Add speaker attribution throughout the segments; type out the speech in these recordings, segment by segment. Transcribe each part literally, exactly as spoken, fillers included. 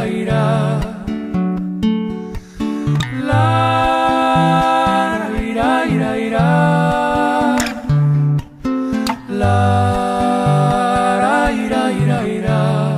Speaker 1: ira, ira. La, ira, ira, ira. La, ira, ira, ira.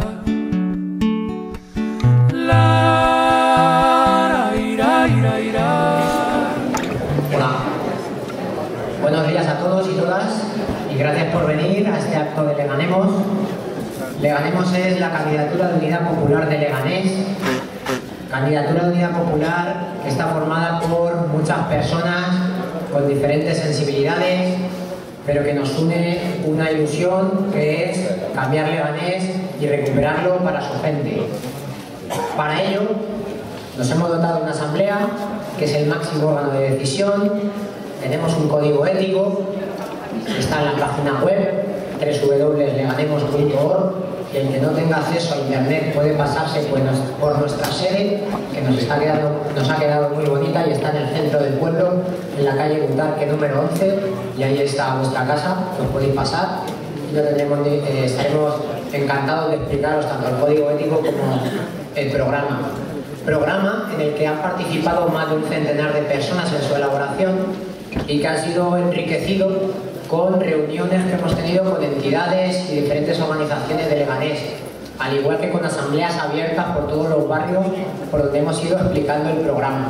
Speaker 1: La, ira, ira, ira.
Speaker 2: Hola. Buenos días a todos y todas y gracias por venir a este acto de Leganemos. Leganemos es la candidatura de Unidad Popular de Leganés, candidatura de Unidad Popular que está formada por muchas personas con diferentes sensibilidades, pero que nos une una ilusión que es cambiar Leganés y recuperarlo para su gente. Para ello, nos hemos dotado de una asamblea que es el máximo órgano de decisión. Tenemos un código ético, está en la página web doble u doble u doble u punto leganemos punto org, y el que no tenga acceso a internet puede pasarse pues, por nuestra sede, que nos, está quedando, nos ha quedado muy bonita y está en el centro del pueblo, en la calle Butarque número once, y ahí está vuestra casa, os podéis pasar y lo tendremos, eh, estaremos encantados de explicaros tanto el código ético como el programa. Programa en el que han participado más de un centenar de personas en su elaboración y que ha sido enriquecido con reuniones que hemos tenido con entidades y diferentes organizaciones de Leganés, al igual que con asambleas abiertas por todos los barrios por donde hemos ido explicando el programa.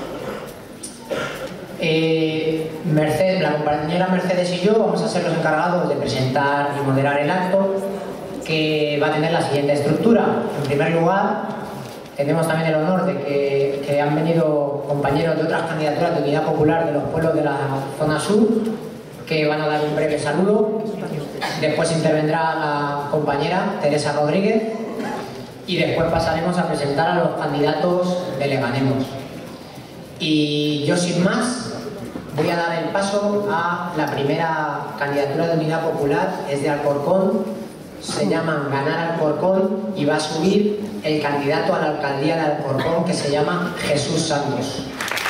Speaker 2: Eh, Mercedes, la compañera Mercedes y yo vamos a ser los encargados de presentar y moderar el acto, que va a tener la siguiente estructura. En primer lugar, tenemos también el honor de que, que han venido compañeros de otras candidaturas de Unidad Popular de los pueblos de la zona sur, que van a dar un breve saludo. Después intervendrá la compañera Teresa Rodríguez y después pasaremos a presentar a los candidatos de Leganemos. Y yo sin más voy a dar el paso a la primera candidatura de Unidad Popular, es de Alcorcón, se llaman Ganar Alcorcón y va a subir el candidato a la alcaldía de Alcorcón que se llama Jesús Santos.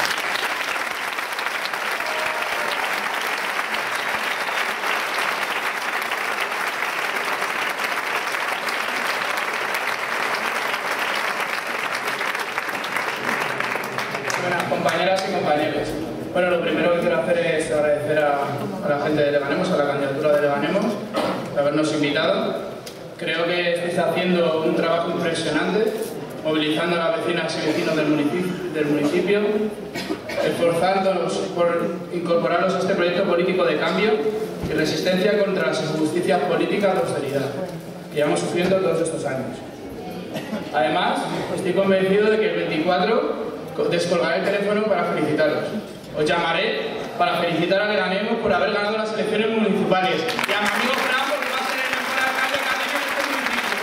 Speaker 3: Compañeras y compañeros, bueno, lo primero que quiero hacer es agradecer a, a la gente de Leganemos, a la candidatura de Leganemos, por habernos invitado. Creo que estáis haciendo un trabajo impresionante, movilizando a las vecinas y vecinos del municipio, del municipio esforzándonos por incorporarlos a este proyecto político de cambio y resistencia contra las injusticias políticas de austeridad que llevamos sufriendo todos estos años. Además, estoy convencido de que el veinticuatro descolgaré el teléfono para felicitaros. Os llamaré para felicitar a Leganemos por haber ganado las elecciones municipales. Y a mi amigo Fran porque va a ser el mejor alcalde que ha tenido este municipio.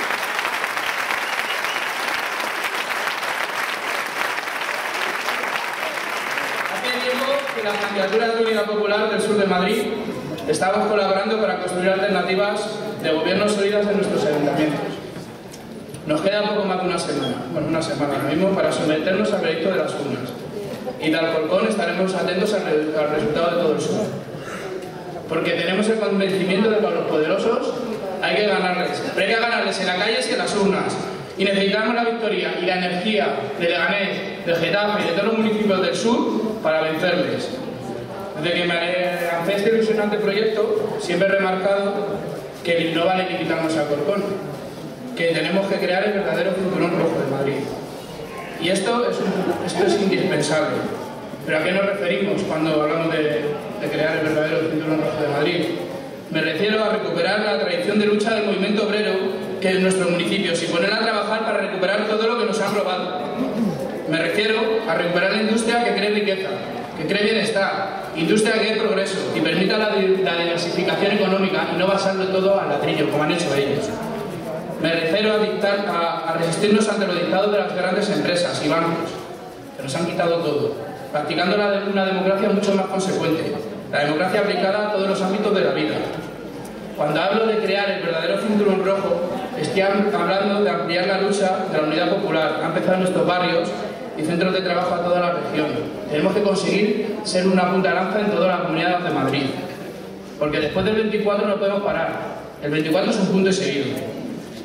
Speaker 3: Hace tiempo que las candidaturas de Unidad Popular del sur de Madrid estamos colaborando para construir alternativas de gobierno sólidas en nuestros ayuntamientos. Nos queda poco más de una semana, bueno, una semana ahora mismo, para someternos al proyecto de las urnas. Y de Alcorcón estaremos atentos al, al resultado de todo el sur. Porque tenemos el convencimiento de que a los poderosos hay que ganarles. Pero hay que ganarles en las calles y en las urnas. Y necesitamos la victoria y la energía de Leganés, de Getafe y de todos los municipios del sur para vencerles. Desde que me lancé este ilusionante proyecto, siempre he remarcado que no vale limitarnos a Alcorcón, que tenemos que crear el verdadero cinturón rojo de Madrid. Y esto es, un, esto es indispensable. ¿Pero a qué nos referimos cuando hablamos de, de crear el verdadero cinturón rojo de Madrid? Me refiero a recuperar la tradición de lucha del movimiento obrero que es nuestro municipio y ponerla a trabajar para recuperar todo lo que nos han robado. Me refiero a recuperar la industria que cree riqueza, que cree bienestar, industria que dé progreso y permita la, la diversificación económica y no basarlo todo al ladrillo, como han hecho ellos. Me refiero a, dictar, a, a resistirnos ante los dictados de las grandes empresas y bancos, que nos han quitado todo, practicando la, una democracia mucho más consecuente, la democracia aplicada a todos los ámbitos de la vida. Cuando hablo de crear el verdadero cinturón rojo, estoy hablando de ampliar la lucha de la Unidad Popular, a empezar en nuestros barrios y centros de trabajo a toda la región. Tenemos que conseguir ser una punta de lanza en toda la comunidad de Madrid, porque después del veinticuatro no podemos parar. El veinticuatro es un punto y seguido.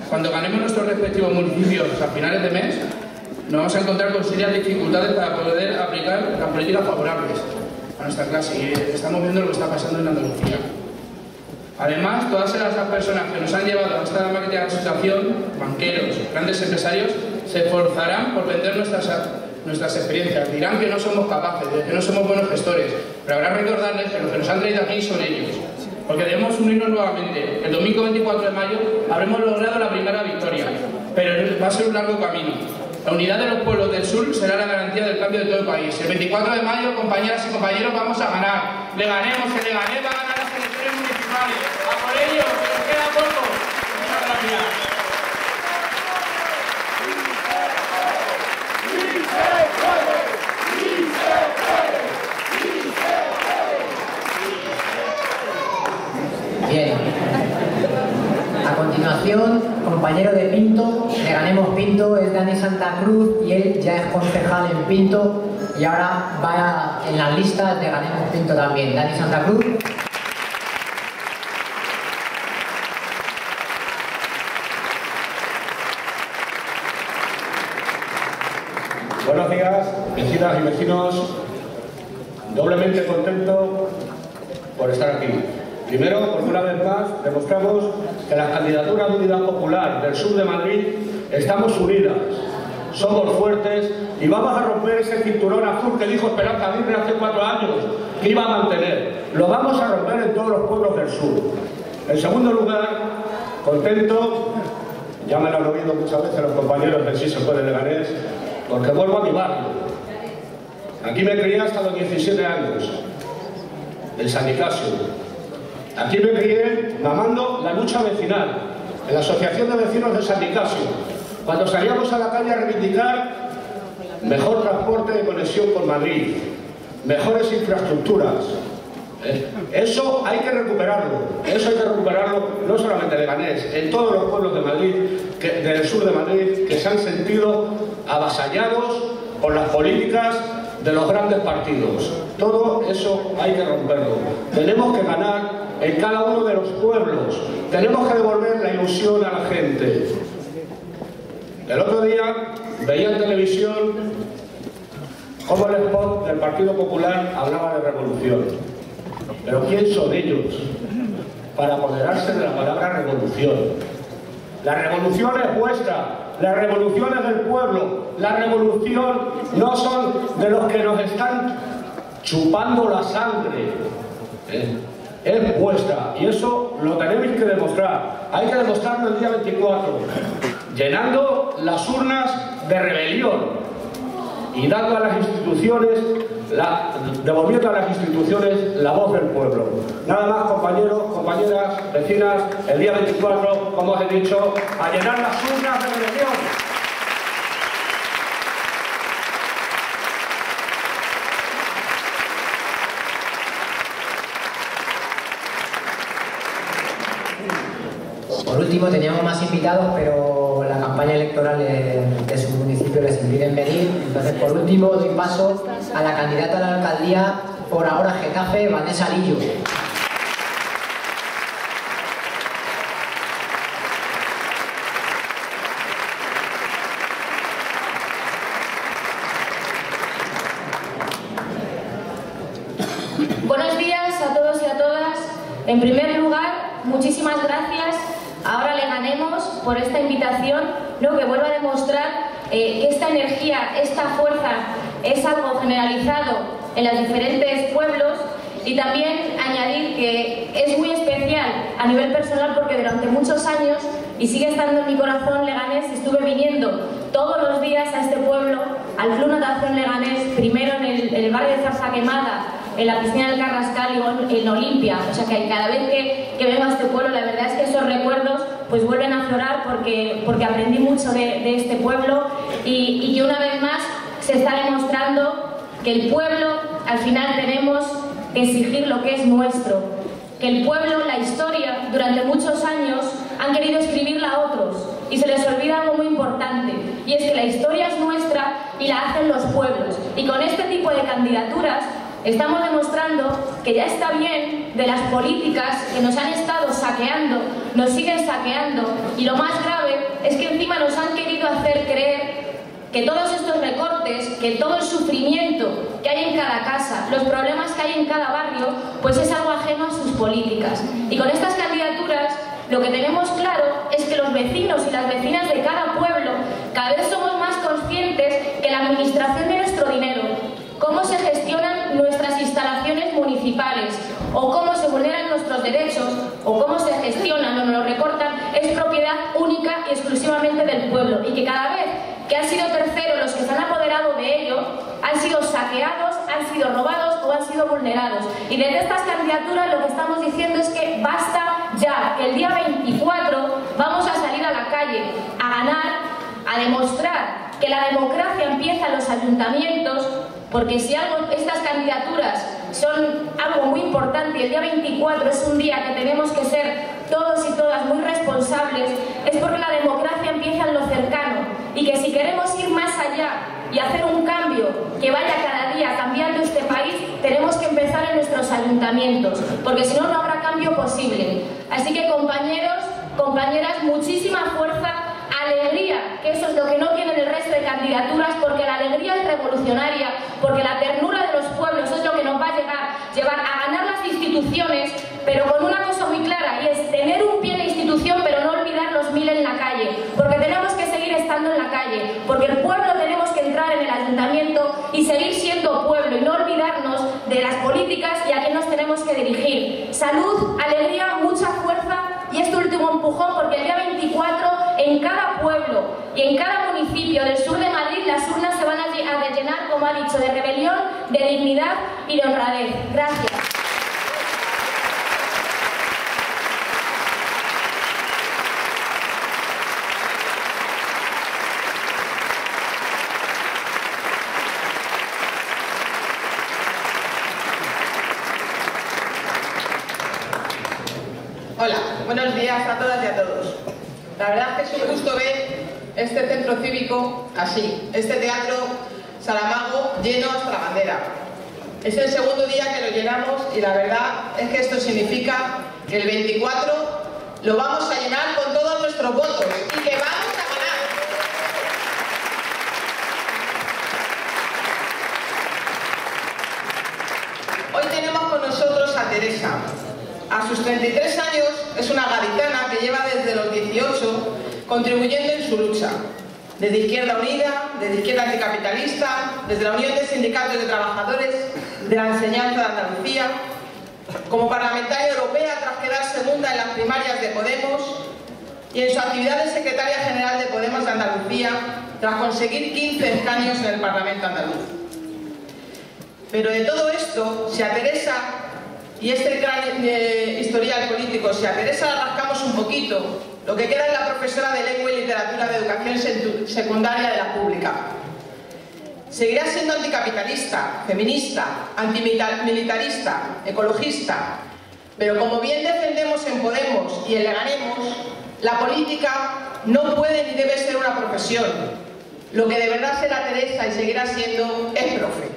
Speaker 3: Cuando ganemos nuestros respectivos municipios a finales de mes, nos vamos a encontrar con serias dificultades para poder aplicar las políticas favorables a nuestra clase, y estamos viendo lo que está pasando en Andalucía. Además, todas esas personas que nos han llevado a esta dramática situación, banqueros, grandes empresarios, se esforzarán por vender nuestras, nuestras experiencias. Dirán que no somos capaces, que no somos buenos gestores, pero habrá que recordarles que los que nos han traído aquí son ellos. Porque debemos unirnos nuevamente. El domingo veinticuatro de mayo habremos logrado la primera victoria, pero va a ser un largo camino. La unidad de los pueblos del sur será la garantía del cambio de todo el país. El veinticuatro de mayo, compañeras y compañeros, vamos a ganar. Le ganemos, el Leganés va a ganar las elecciones municipales. ¡A por ello, que nos queda poco! Muchas gracias.
Speaker 2: Bien. A continuación, compañero de Pinto, Leganemos Pinto, es Dani Santa Cruz y él ya es concejal en Pinto y ahora va en las listas de Leganemos Pinto también. Dani Santa Cruz.
Speaker 4: Buenos días, vecinas y vecinos. Doblemente contento por estar aquí. Primero, porque una vez más demostramos que las candidaturas de Unidad Popular del sur de Madrid estamos unidas, somos fuertes y vamos a romper ese cinturón azul que dijo Esperanza Aguirre hace cuatro años que iba a mantener. Lo vamos a romper en todos los pueblos del sur. En segundo lugar, contento, ya me lo han oído muchas veces los compañeros del Sí se puede Leganés, porque vuelvo a mi barrio. Aquí me crié hasta los diecisiete años, en San Nicasio. Aquí me crié mamando la lucha vecinal, en la Asociación de Vecinos de San Nicasio, cuando salíamos a la calle a reivindicar mejor transporte de conexión con Madrid, mejores infraestructuras. ¿Eh? Eso hay que recuperarlo, eso hay que recuperarlo no solamente en Leganés, en todos los pueblos de Madrid, que, del sur de Madrid, que se han sentido avasallados por las políticas de los grandes partidos. Todo eso hay que romperlo. Tenemos que ganar en cada uno de los pueblos. Tenemos que devolver la ilusión a la gente. El otro día veía en televisión cómo el spot del Partido Popular hablaba de revolución. Pero ¿quién son ellos para apoderarse de la palabra revolución? La revolución es vuestra. La revolución es del pueblo. La revolución no son de los que nos están chupando la sangre. ¿Eh? Es vuestra. Y eso lo tenéis que demostrar. Hay que demostrarlo el día veinticuatro. Llenando las urnas de rebelión. Y dando a las instituciones, la, devolviendo a las instituciones la voz del pueblo. Nada más, compañeros, compañeras, vecinas, el día veinticuatro, como os he dicho, a llenar las urnas de rebelión.
Speaker 2: Por último, teníamos más invitados, pero la campaña electoral de, de su municipio les impiden venir. Entonces, por último, doy paso a la candidata a la alcaldía, por ahora Getafe, Vanessa Lillo.
Speaker 5: Buenos días a todos y a todas. En primer lugar, muchísimas gracias. Ahora Leganemos por esta invitación, ¿no? Que vuelve a demostrar eh, que esta energía, esta fuerza es algo generalizado en los diferentes pueblos, y también añadir que es muy especial a nivel personal porque durante muchos años, y sigue estando en mi corazón Leganés, estuve viniendo todos los días a este pueblo, al Club Natación Leganés, primero en el, en el barrio de Zarza Quemada, en la piscina del Carrascal y en Olimpia. O sea que cada vez que, que vengo a este pueblo, la verdad es que esos recuerdos pues vuelven a aflorar porque, porque aprendí mucho de, de este pueblo, y, y que una vez más se está demostrando que el pueblo al final tenemos que exigir lo que es nuestro, que el pueblo, la historia, durante muchos años han querido escribirla a otros y se les olvida algo muy importante, y es que la historia es nuestra y la hacen los pueblos. Y con este tipo de candidaturas estamos demostrando que ya está bien de las políticas que nos han estado saqueando, nos siguen saqueando, y lo más grave que todos estos recortes, que todo el sufrimiento que hay en cada casa, los problemas que hay en cada barrio, pues es algo ajeno a sus políticas. Y con estas candidaturas lo que tenemos claro es que los vecinos y las vecinas de cada pueblo cada vez somos más conscientes que la administración de nuestro dinero, cómo se gestionan nuestras instalaciones municipales o cómo se vulneran nuestros derechos o cómo se gestionan o nos lo recortan es propiedad única y exclusivamente del pueblo, y que cada vez que han sido terceros los que se han apoderado de ello, han sido saqueados, han sido robados o han sido vulnerados. Y desde estas candidaturas lo que estamos diciendo es que basta ya, que el día veinticuatro vamos a salir a la calle a ganar, a demostrar que la democracia empieza en los ayuntamientos, porque si algo, estas candidaturas son algo muy importante y el día veinticuatro es un día que tenemos que ser todos y todas muy responsables, es porque la democracia empieza en lo cercano, y que si queremos ir más allá y hacer un cambio que vaya cada día cambiando este país, tenemos que empezar en nuestros ayuntamientos, porque si no, no habrá cambio posible. Así que, compañeros, compañeras, muchísima fuerza, alegría, que eso es lo que no tienen el resto de candidaturas, porque la alegría es revolucionaria, porque la ternura de los pueblos es lo que nos va a llegar, llevar a ganar las instituciones, pero con una cosa muy clara, y es tener un pie en la institución, pero no olvidar los mil en la calle, porque tenemos que seguir estando en la calle, porque el pueblo tenemos que entrar en el ayuntamiento y seguir siendo pueblo, y no olvidarnos de las políticas y a quién nos tenemos que dirigir. Salud, alegría, mucha fuerza, y este último empujón, porque el día veinticuatro en cada pueblo y en cada municipio del sur de Madrid las urnas se van a rellenar, como ha dicho, de rebelión, de dignidad y de honradez. Gracias.
Speaker 6: Hola, buenos días a todas y a todos. La verdad es que es un gusto ver este centro cívico así, este teatro Saramago lleno hasta la bandera. Es el segundo día que lo llenamos y la verdad es que esto significa que el veinticuatro lo vamos a llenar con todos nuestros votos y que vamos a ganar. Hoy tenemos con nosotros a Teresa. A sus treinta y tres años es una gaditana que lleva desde los dieciocho contribuyendo en su lucha. Desde Izquierda Unida, desde Izquierda Anticapitalista, desde la Unión de Sindicatos de Trabajadores de la Enseñanza de Andalucía, como parlamentaria europea tras quedar segunda en las primarias de Podemos y en su actividad de secretaria general de Podemos de Andalucía tras conseguir quince escaños en el Parlamento andaluz. Pero de todo esto, si a Teresa y este gran eh, historial político, si a Teresa la rascamos un poquito, lo que queda es la profesora de Lengua y Literatura de Educación Secundaria de la Pública. Seguirá siendo anticapitalista, feminista, antimilitarista, ecologista, pero como bien defendemos en Podemos y en Leganemos, la política no puede ni debe ser una profesión. Lo que de verdad será Teresa y seguirá siendo es profe.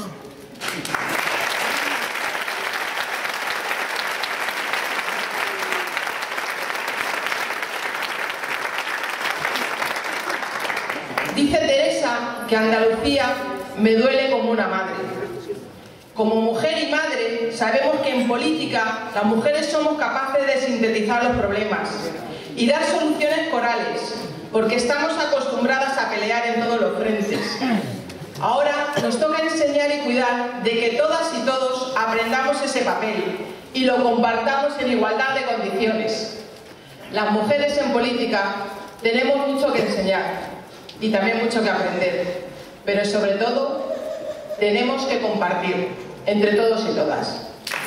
Speaker 6: Dice Teresa que Andalucía me duele como una madre. Como mujer y madre, sabemos que en política las mujeres somos capaces de sintetizar los problemas y dar soluciones corales, porque estamos acostumbradas a pelear en todos los frentes. Ahora nos toca enseñar y cuidar de que todas y todos aprendamos ese papel y lo compartamos en igualdad de condiciones. Las mujeres en política tenemos mucho que enseñar y también mucho que aprender, pero sobre todo tenemos que compartir entre todos y todas.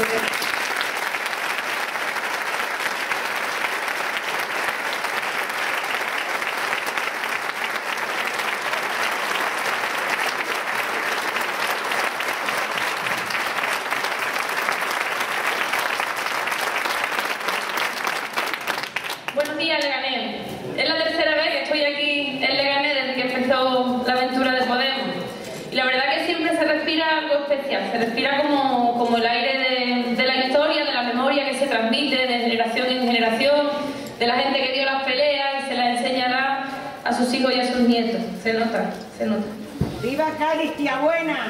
Speaker 7: Buenos días, Leganés. Es la tercera vez que estoy aquí en Leganés desde que empezó la aventura de Podemos. Y la verdad que siempre se respira algo especial, se respira como, como el aire de, de la historia, de la memoria que se transmite de generación en generación, de la gente que dio las peleas y se las enseñará a sus hijos y a sus nietos. Se nota, se nota.
Speaker 8: ¡Viva Cádiz, tía buena!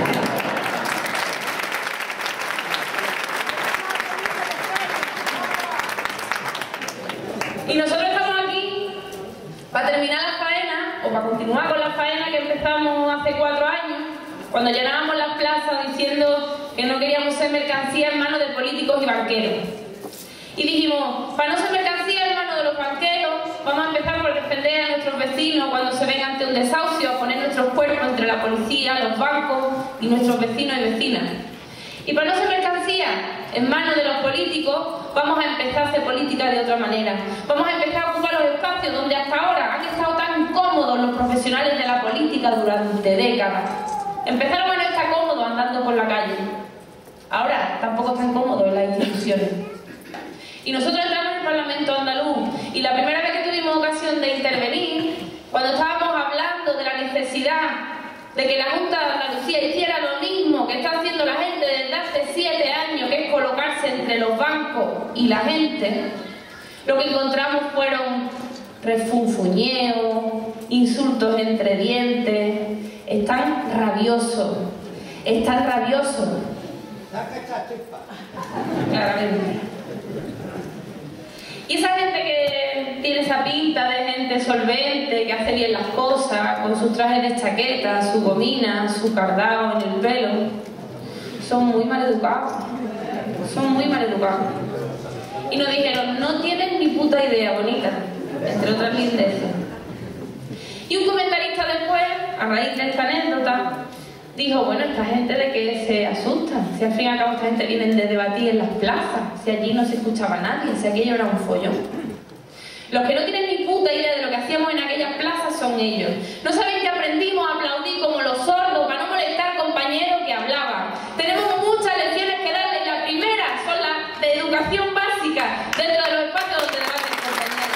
Speaker 7: Y nosotros estamos aquí para terminar la faena, o para continuar con la faena que empezamos hace cuatro años, cuando llenábamos las plazas diciendo que no queríamos ser mercancía en manos de políticos y banqueros. Y dijimos, para no ser mercancía en manos de los banqueros, vamos a empezar por defender a nuestros vecinos cuando se ven ante un desahucio, a poner nuestros cuerpos entre la policía, los bancos y nuestros vecinos y vecinas. Y para no ser mercancía en manos de los políticos, vamos a empezar a hacer política de otra manera. Vamos a empezar a ocupar los espacios donde hasta ahora han estado tan cómodos los profesionales de la política durante décadas. Empezaron a no estar cómodos andando por la calle. Ahora tampoco están cómodos en las instituciones. Y nosotros entramos en el Parlamento andaluz y la primera vez que tuvimos ocasión de intervenir, cuando estábamos hablando de la necesidad de que la Junta de Andalucía hiciera lo mismo que está haciendo la gente desde hace siete años, que es colocarse entre los bancos y la gente, lo que encontramos fueron refunfuñeos, insultos entre dientes. Están rabiosos, están rabiosos. Claramente. Y esa gente que tiene esa pinta de gente solvente, que hace bien las cosas, con sus trajes de chaqueta, su gomina, su cardao en el pelo, son muy mal educados. Son muy mal educados. Y nos dijeron, no tienen ni puta idea, bonita, entre otras lindeces. Y un comentarista después, a raíz de esta anécdota, dijo, bueno, esta gente de que se asusta, si al fin y al cabo esta gente viene de debatir en las plazas, si allí no se escuchaba a nadie, si aquello era un follón. Los que no tienen ni puta idea de lo que hacíamos en aquellas plazas son ellos. No saben que aprendimos a aplaudir como los sordos para no molestar compañeros que hablaban. Tenemos muchas lecciones que darles. La primera son las de educación básica dentro de los espacios donde debaten compañeros.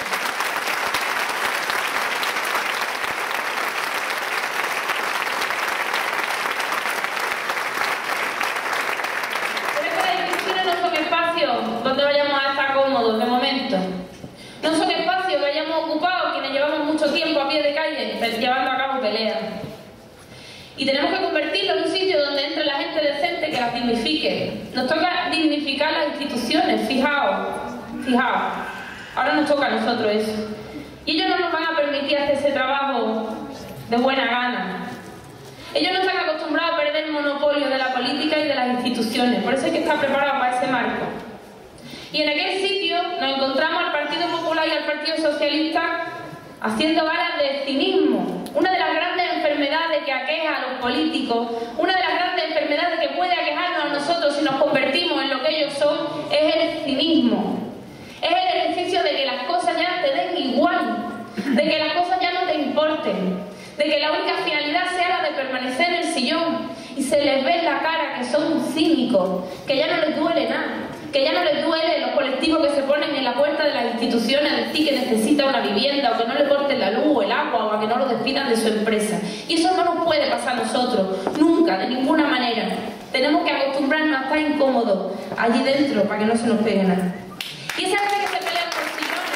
Speaker 7: Donde vayamos a estar cómodos de momento. No son espacios que hayamos ocupado quienes llevamos mucho tiempo a pie de calle llevando a cabo peleas. Y tenemos que convertirlo en un sitio donde entre la gente decente que las dignifique. Nos toca dignificar las instituciones, fijaos, fijaos. Ahora nos toca a nosotros eso. Y ellos no nos van a permitir hacer ese trabajo de buena gana. Ellos no están acostumbrados a perder el monopolio de la política y de las instituciones. Por eso hay que estar preparados para ese marco. Y en aquel sitio nos encontramos al Partido Popular y al Partido Socialista haciendo galas de cinismo. Una de las grandes enfermedades que aqueja a los políticos, una de las grandes enfermedades que puede aquejarnos a nosotros si nos convertimos en lo que ellos son, es el cinismo. Es el ejercicio de que las cosas ya te den igual, de que las cosas ya no te importen, de que la única finalidad sea la de permanecer en el sillón. Y se les ve en la cara que son cínicos, que ya no les duele nada, que ya no les duele los colectivos que se ponen en la puerta de las instituciones a decir que necesita una vivienda, o que no le corten la luz o el agua, o a que no lo despidan de su empresa. Y eso no nos puede pasar a nosotros, nunca, de ninguna manera. Tenemos que acostumbrarnos a estar incómodos allí dentro para que no se nos pegue nada. Y esa gente que se pelea por sillones,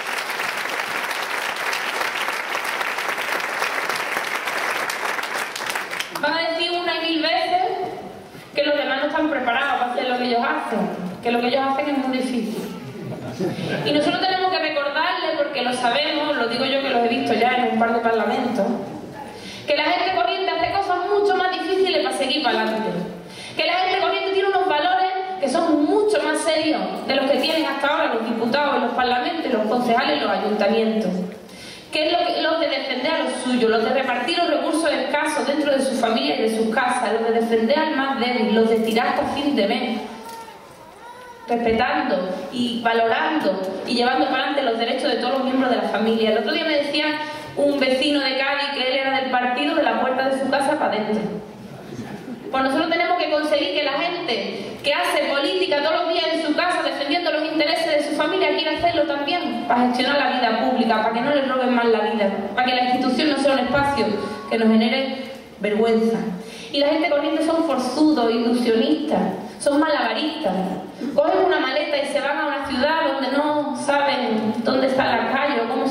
Speaker 7: van a decir una y mil veces que los demás no están preparados para hacer lo que ellos hacen, que lo que ellos hacen es muy difícil. Y nosotros tenemos que recordarles, porque lo sabemos, lo digo yo que los he visto ya en un par de parlamentos, que la gente corriente hace cosas mucho más difíciles para seguir para adelante. Que la gente corriente tiene unos valores que son mucho más serios de los que tienen hasta ahora los diputados, los parlamentos, los concejales y los ayuntamientos. Que es lo que, los de defender a los suyos, los de repartir los recursos escasos dentro de su familia y de sus casas, los de defender al más débil, los de tirar hasta fin de mes, respetando y valorando y llevando para adelante los derechos de todos los miembros de la familia. El otro día me decía un vecino de Cádiz que él era del partido de la puerta de su casa para adentro. Pues nosotros tenemos que conseguir que la gente que hace política todos los días en su casa defendiendo los intereses de su familia quiera hacerlo también para gestionar la vida pública, para que no les roben más la vida, para que la institución no sea un espacio que nos genere vergüenza. Y la gente corriente son forzudos, ilusionistas, son malabaristas. Cogen una maleta y se van a una ciudad donde no saben dónde está la calle o cómo se pronuncia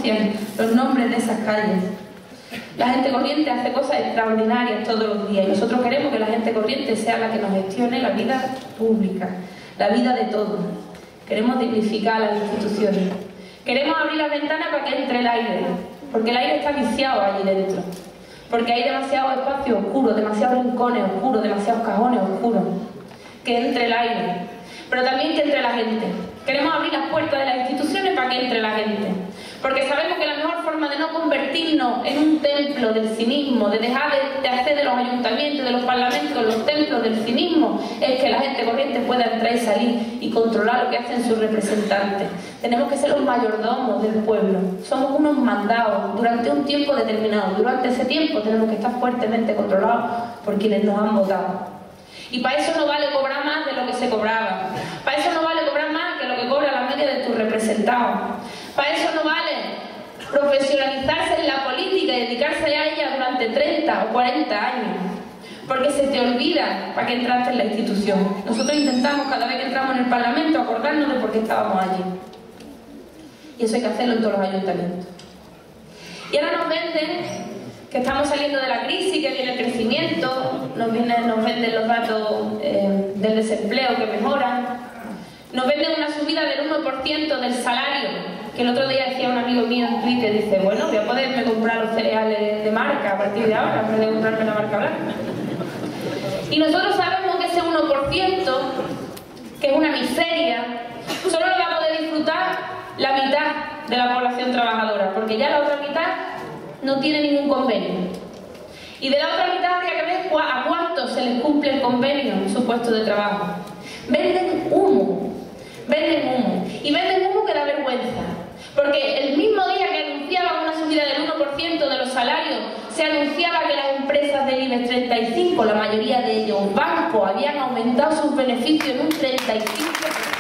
Speaker 7: pronuncian los nombres de esas calles. La gente corriente hace cosas extraordinarias todos los días y nosotros queremos que la gente corriente sea la que nos gestione la vida pública, la vida de todos. Queremos dignificar las instituciones. Queremos abrir las ventanas para que entre el aire, porque el aire está viciado allí dentro. Porque hay demasiados espacios oscuros, demasiados rincones oscuros, demasiados cajones oscuros. Que entre el aire, pero también que entre la gente. Queremos abrir las puertas de las instituciones para que entre la gente. Porque sabemos que la mejor forma de no convertirnos en un templo del cinismo, de dejar de, de hacer de los ayuntamientos, de los parlamentos, los templos del cinismo, es que la gente corriente pueda entrar y salir y controlar lo que hacen sus representantes. Tenemos que ser los mayordomos del pueblo. Somos unos mandados durante un tiempo determinado. Durante ese tiempo tenemos que estar fuertemente controlados por quienes nos han votado. Y para eso no vale cobrar más de lo que se cobraba. Para eso no vale cobrar más que lo que cobra la media de tus representados. Para eso no vale profesionalizarse en la política y dedicarse a ella durante treinta o cuarenta años. Porque se te olvida para qué entraste en la institución. Nosotros intentamos cada vez que entramos en el Parlamento acordarnos de por qué estábamos allí. Y eso hay que hacerlo en todos los ayuntamientos. Y ahora nos venden que estamos saliendo de la crisis, que viene el crecimiento, nos, vienen, nos venden los datos eh, del desempleo que mejoran, nos venden una subida del uno por ciento del salario, que el otro día decía un amigo mío en Twitter, dice, bueno, voy a poderme comprar los cereales de marca a partir de ahora, en vez de comprarme la marca blanca. Y nosotros sabemos que ese uno por ciento, que es una miseria, solo lo va a poder disfrutar la mitad de la población trabajadora, porque ya la otra mitad no tiene ningún convenio. Y de la otra mitad habría que ver a cuántos se les cumple el convenio en su puesto de trabajo. Venden humo, venden humo. Y venden humo que da vergüenza. Porque el mismo día que anunciaban una subida del uno por ciento de los salarios, se anunciaba que las empresas del IBEX treinta y cinco, la mayoría de ellos bancos, habían aumentado sus beneficios en un treinta y cinco por ciento.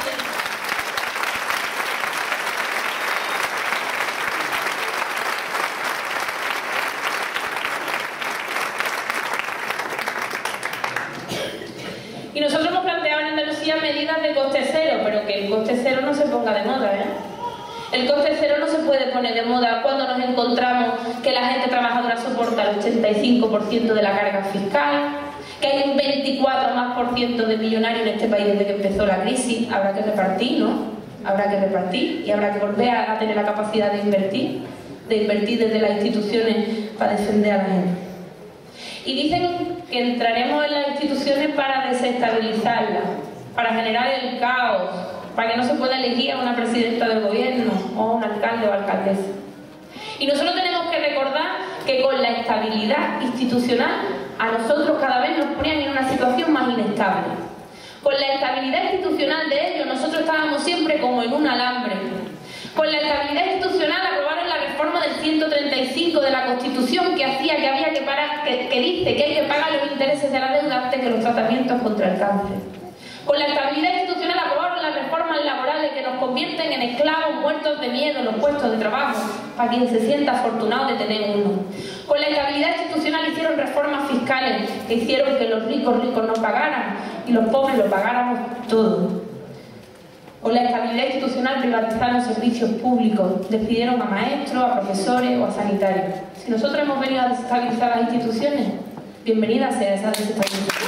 Speaker 7: Y nosotros hemos planteado en Andalucía medidas de coste cero, pero que el coste cero no se ponga de moda, ¿eh? El coste cero no se puede poner de moda cuando nos encontramos que la gente trabajadora soporta el ochenta y cinco por ciento de la carga fiscal, que hay un veinticuatro más por ciento de millonarios en este país desde que empezó la crisis. Habrá que repartir, ¿no? Habrá que repartir y habrá que volver a tener la capacidad de invertir, de invertir desde las instituciones para defender a la gente. Y dicen que entraremos en las instituciones para desestabilizarlas, para generar el caos, para que no se pueda elegir a una presidenta del gobierno o a un alcalde o alcaldesa. Y nosotros tenemos que recordar que con la estabilidad institucional a nosotros cada vez nos ponían en una situación más inestable. Con la estabilidad institucional de ellos nosotros estábamos siempre como en un alambre. Con la estabilidad institucional aprobaron la reforma del ciento treinta y cinco de la Constitución que hacía que había que pagar, que, que dice que hay que pagar los intereses de la deuda antes que los tratamientos contra el cáncer. Con la estabilidad institucional aprobaron las reformas laborales que nos convierten en esclavos muertos de miedo en los puestos de trabajo, para quien se sienta afortunado de tener uno. Con la estabilidad institucional hicieron reformas fiscales que hicieron que los ricos ricos no pagaran y los pobres lo pagáramos todo. Con la estabilidad institucional privatizaron servicios públicos, despidieron a maestros, a profesores o a sanitarios. Si nosotros hemos venido a desestabilizar las instituciones, bienvenida sea esa desestabilización.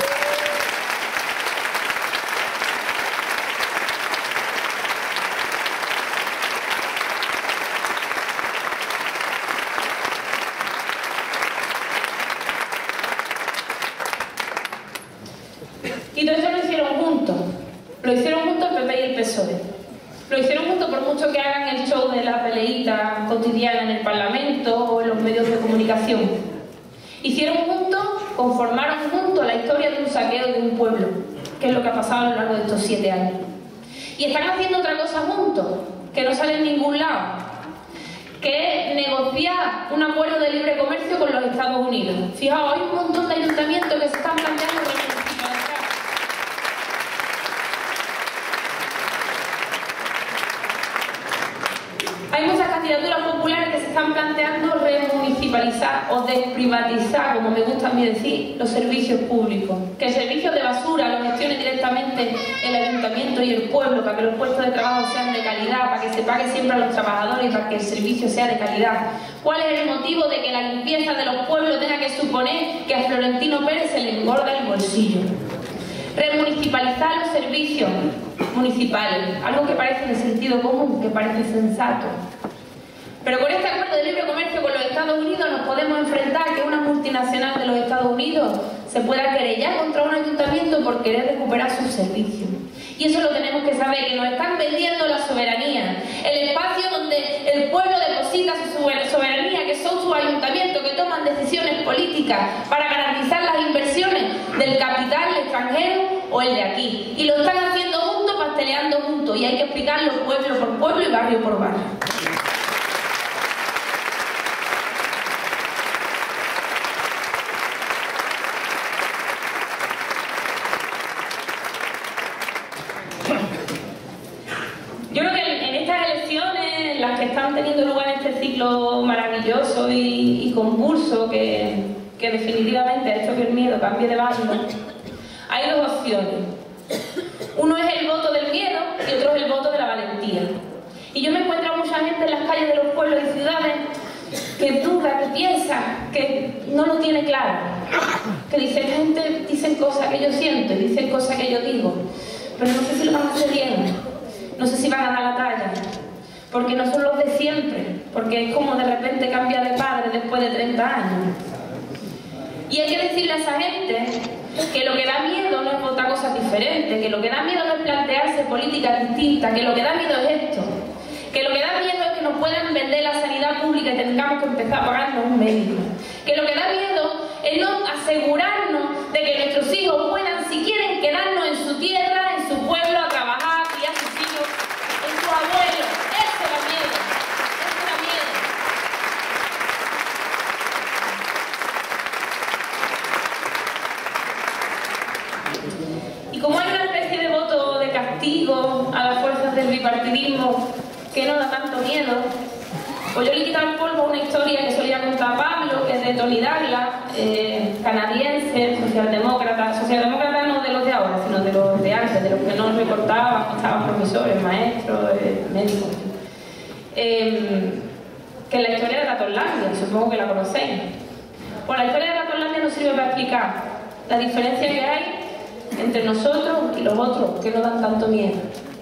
Speaker 7: Y todo eso lo hicieron juntos. Lo hicieron juntos el P P y el P S O E. Lo hicieron juntos por mucho que hagan el show de la peleita cotidiana en el Parlamento o en los medios de comunicación. Hicieron juntos, conformaron juntos la historia de un saqueo de un pueblo, que es lo que ha pasado a lo largo de estos siete años. Y están haciendo otra cosa juntos, que no sale en ningún lado, que es negociar un acuerdo de libre comercio con los Estados Unidos. Fijaos, hay un montón de ayuntamientos que se están planteando hay muchas candidaturas populares que se están planteando remunicipalizar municipalizar o desprivatizar, como me gusta a mí decir, los servicios públicos. Que el servicio de basura lo gestione directamente el ayuntamiento y el pueblo, para que los puestos de trabajo sean de calidad, para que se pague siempre a los trabajadores y para que el servicio sea de calidad. ¿Cuál es el motivo de que la limpieza de los pueblos tenga que suponer que a Florentino Pérez se le engorda el bolsillo? Remunicipalizar los servicios municipales, algo que parece de sentido común, que parece sensato. Pero con este acuerdo de libre comercio con los Estados Unidos nos podemos enfrentar a que una multinacional de los Estados Unidos se pueda querellar contra un ayuntamiento por querer recuperar sus servicios. Y eso lo tenemos que saber, que nos están vendiendo la soberanía, el espacio donde el pueblo deposita su soberanía, que son sus ayuntamientos, que toman decisiones políticas para garantizar las inversiones del capital extranjero o el de aquí. Y lo están haciendo juntos, pasteleando juntos, y hay que explicarlo pueblo por pueblo y barrio por barrio. Yo creo que en estas elecciones, las que están teniendo lugar en este ciclo maravilloso y, y convulso, que, que definitivamente ha hecho que el miedo cambie de bando, hay dos opciones. Uno es el voto del miedo y otro es el voto de la valentía. Y yo me encuentro a mucha gente en las calles de los pueblos y ciudades que duda, que piensa, que no lo tiene claro. Que dice, gente dicen cosas que yo siento y dicen cosas que yo digo, pero no sé si lo van a hacer bien. No sé si van a dar la talla, porque no son los de siempre, porque es como de repente cambiar de padre después de treinta años. Y hay que decirle a esa gente que lo que da miedo no es votar cosas diferentes, que lo que da miedo no es plantearse políticas distintas, que lo que da miedo es esto, que lo que da miedo es que nos puedan vender la sanidad pública y tengamos que empezar a pagarnos un médico, que lo que da miedo es no asegurarnos de que nuestros hijos puedan, si quieren, quedarnos en su tierra, en su pueblo, a trabajar, abuelo, eso da miedo, eso da miedo. Y como hay una especie de voto de castigo a las fuerzas del bipartidismo que no da tanto miedo, pues yo le he quitado el polvo a una historia que solía contar Pablo, que es de Tony Douglas, eh, canadiense, socialdemócrata, socialdemócrata no de los de ahora, sino de los de antes, de los que no recortaban, que estaban profesores, maestros, eh, médicos. Eh, que es la historia de Ratoslandia, supongo que la conocéis. Pues la historia de Ratoslandia nos sirve para explicar la diferencia que hay entre nosotros y los otros, que no dan tanto miedo.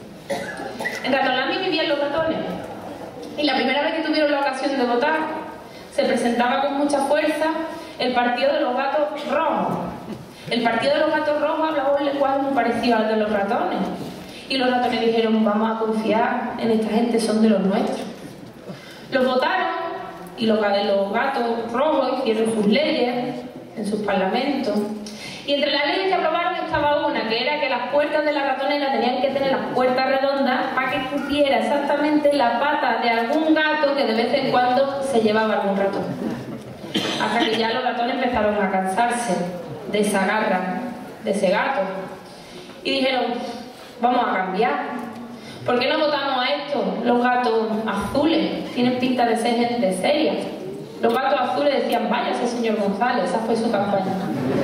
Speaker 7: En Ratoslandia vivían los ratones. Y la primera vez que tuvieron la ocasión de votar, se presentaba con mucha fuerza el Partido de los Gatos Rojos. El Partido de los Gatos Rojos hablaba un lenguaje muy parecido al de los ratones. Y los ratones dijeron, vamos a confiar en esta gente, son de los nuestros. Los votaron y los, los Gatos Rojos hicieron sus leyes en sus parlamentos. Y entre las leyes que aprobaron estaba una, que era que las puertas de la ratonera tenían que tener las puertas redondas para que cupiera exactamente la pata de algún gato que de vez en cuando se llevaba algún ratón. Hasta que ya los ratones empezaron a cansarse de esa garra, de ese gato. Y dijeron, vamos a cambiar. ¿Por qué no votamos a esto? Los gatos azules tienen pinta de ser gente seria. Los gatos azules decían, váyase señor González, esa fue su campaña.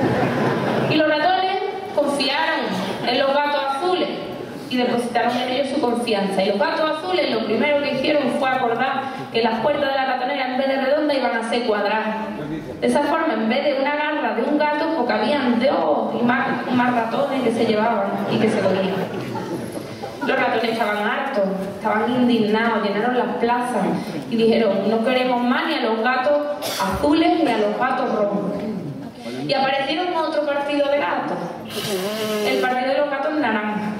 Speaker 7: Y los ratones confiaron en los gatos azules y depositaron en ellos su confianza. Y los gatos azules lo primero que hicieron fue acordar que las puertas de la ratonera en vez de redondas iban a ser cuadradas. De esa forma, en vez de una garra de un gato, pues cabían dos y más, más ratones que se llevaban y que se comían. Los ratones estaban hartos, estaban indignados, llenaron las plazas y dijeron, no queremos más ni a los gatos azules ni a los gatos rojos. Y aparecieron otro partido de gatos, el partido de los gatos naranjas.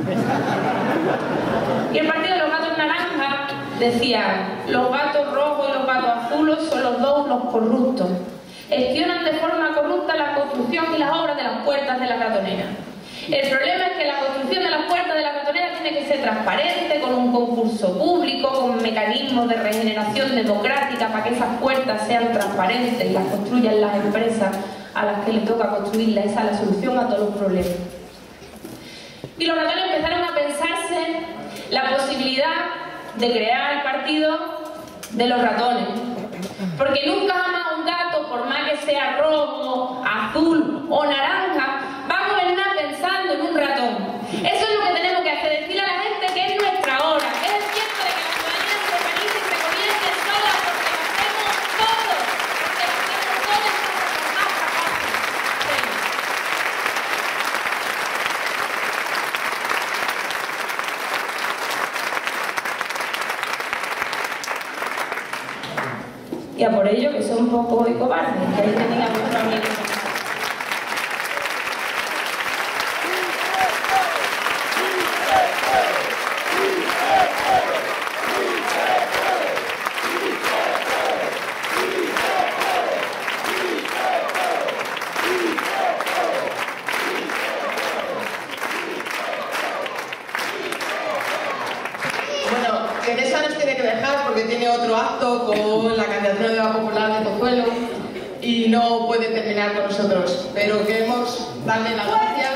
Speaker 7: Y el partido de los gatos naranjas decía, los gatos rojos y los gatos azules son los dos unos corruptos. Gestionan de forma corrupta la construcción y las obras de las puertas de la ratonera. El problema es que la construcción de las puertas de la ratonera tiene que ser transparente, con un concurso público, con mecanismos de regeneración democrática para que esas puertas sean transparentes y las construyan las empresas a las que les toca construirlas. Esa es la solución a todos los problemas. Y los ratones empezaron a pensarse la posibilidad de crear el partido de los ratones, porque nunca jamás por más que sea rojo, azul o naranja, va a gobernar pensando en un ratón. Eso es lo que tenemos que hacer, decirle a la gente que es nuestra hora, que es el tiempo de que la ciudadanía se organice y se gobierne sola, porque lo hacemos todos, porque lo hacemos todos para transformar esta casa. Y a por ello que son un poco y cobardes, que ahí tenéis a vuestro amigo.
Speaker 6: Teresa nos tiene que dejar porque tiene otro acto con la candidatura de la Popular de Pozuelo y no puede terminar con nosotros, pero queremos darle las gracias.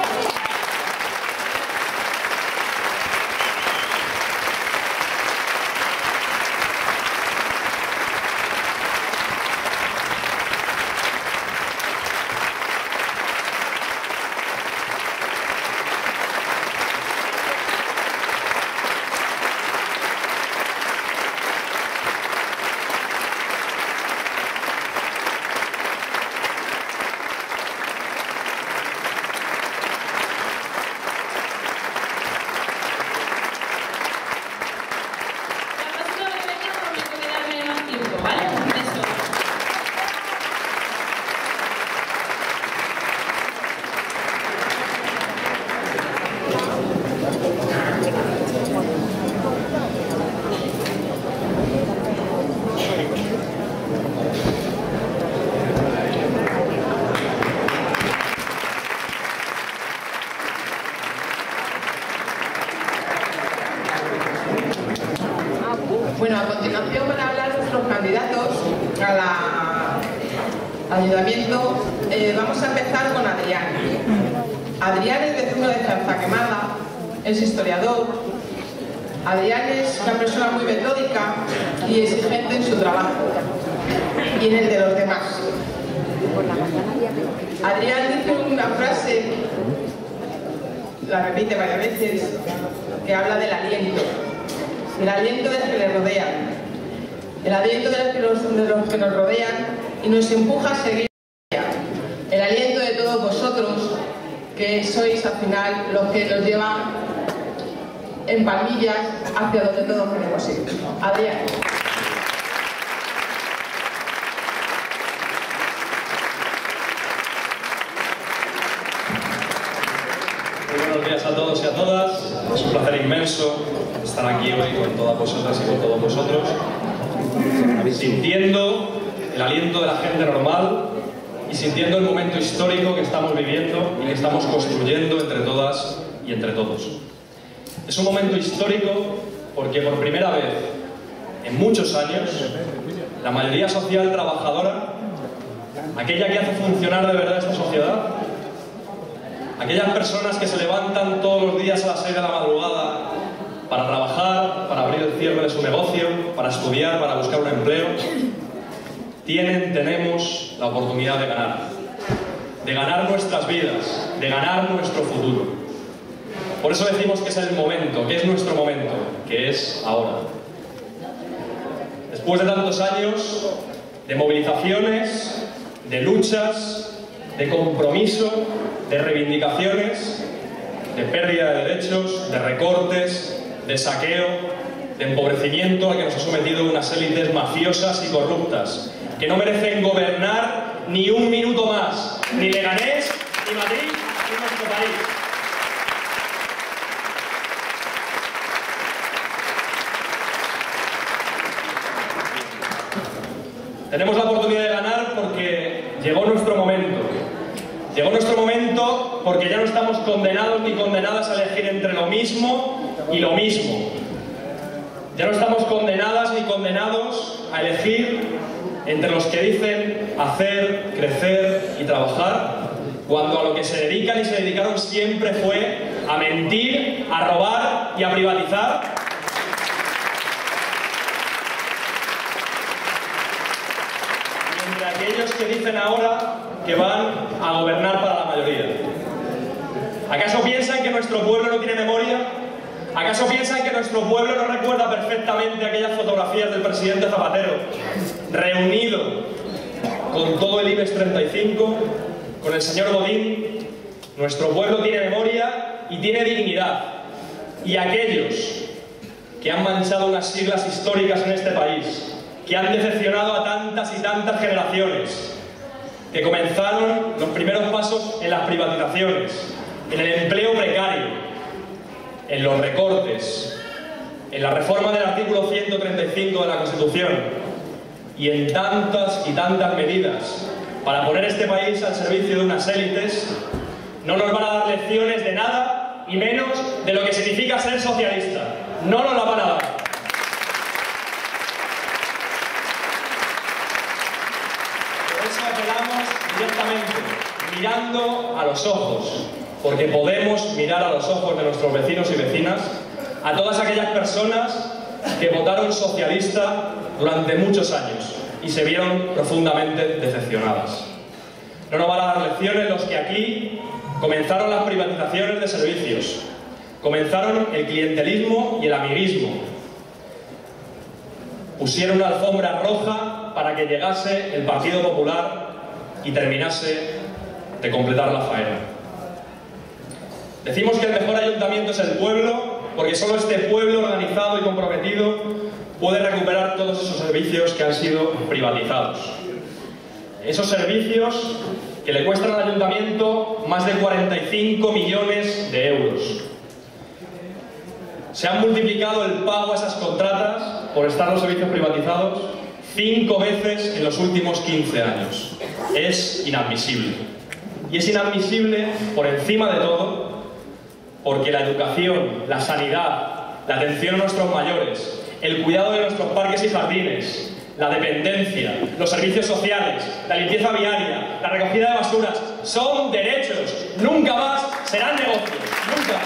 Speaker 6: Bueno, a continuación van a hablar nuestros candidatos a la ayuntamiento. Eh, vamos a empezar con Adrián. Adrián es vecino de Zarzaquemada, es historiador. Adrián es una persona muy metódica y exigente en su trabajo y en el de los demás. Adrián dice una frase, la repite varias veces, que habla del aliento. El aliento de los que le rodean, el aliento de los que nos, de los que nos rodean y nos empuja a seguir, el aliento de todos vosotros que sois al final los que nos llevan en palmillas hacia donde todos queremos ir. Adrián.
Speaker 9: Muy buenos días a todos y a todas. Es un placer inmenso estar aquí hoy con todas vosotras y con todos vosotros, sintiendo el aliento de la gente normal y sintiendo el momento histórico que estamos viviendo y que estamos construyendo entre todas y entre todos. Es un momento histórico porque por primera vez en muchos años la mayoría social trabajadora, aquella que hace funcionar de verdad esta sociedad, aquellas personas que se levantan todos los días a las seis de la madrugada para trabajar, para abrir el cierre de su negocio, para estudiar, para buscar un empleo, tienen, tenemos la oportunidad de ganar. De ganar nuestras vidas, de ganar nuestro futuro. Por eso decimos que es el momento, que es nuestro momento, que es ahora. Después de tantos años de movilizaciones, de luchas, de compromiso, de reivindicaciones, de pérdida de derechos, de recortes, de saqueo, de empobrecimiento al que nos ha sometido unas élites mafiosas y corruptas, que no merecen gobernar ni un minuto más, ni Leganés, ni Madrid, ni nuestro país. Tenemos la oportunidad de ganar porque llegó nuestro momento. Llegó nuestro momento porque ya no estamos condenados ni condenadas a elegir entre lo mismo y lo mismo. Ya no estamos condenadas ni condenados a elegir entre los que dicen hacer, crecer y trabajar, cuando a lo que se dedican y se dedicaron siempre fue a mentir, a robar y a privatizar. entre aquellos que dicen ahora que van a gobernar para la mayoría. ¿Acaso piensan que nuestro pueblo no tiene memoria? ¿Acaso piensan que nuestro pueblo no recuerda perfectamente aquellas fotografías del presidente Zapatero reunido con todo el IBEX treinta y cinco, con el señor Godín? Nuestro pueblo tiene memoria y tiene dignidad. Y aquellos que han manchado unas siglas históricas en este país, que han decepcionado a tantas y tantas generaciones, que comenzaron los primeros pasos en las privatizaciones, en el empleo precario, en los recortes, en la reforma del artículo ciento treinta y cinco de la Constitución y en tantas y tantas medidas para poner este país al servicio de unas élites, no nos van a dar lecciones de nada y menos de lo que significa ser socialista. No nos la van a dar. Por eso apelamos directamente, mirando a los ojos, porque podemos mirar a los ojos de nuestros vecinos y vecinas, a todas aquellas personas que votaron socialista durante muchos años y se vieron profundamente decepcionadas. No nos van a dar lecciones los que aquí comenzaron las privatizaciones de servicios, comenzaron el clientelismo y el amiguismo, pusieron una alfombra roja para que llegase el Partido Popular y terminase de completar la faena. Decimos que el mejor ayuntamiento es el pueblo, porque solo este pueblo organizado y comprometido puede recuperar todos esos servicios que han sido privatizados. Esos servicios que le cuestan al ayuntamiento más de cuarenta y cinco millones de euros. Se han multiplicado el pago a esas contratas, por estar los servicios privatizados, cinco veces en los últimos quince años. Es inadmisible. Y es inadmisible, por encima de todo, porque la educación, la sanidad, la atención a nuestros mayores, el cuidado de nuestros parques y jardines, la dependencia, los servicios sociales, la limpieza viaria, la recogida de basuras, son derechos, nunca más serán negocios, nunca.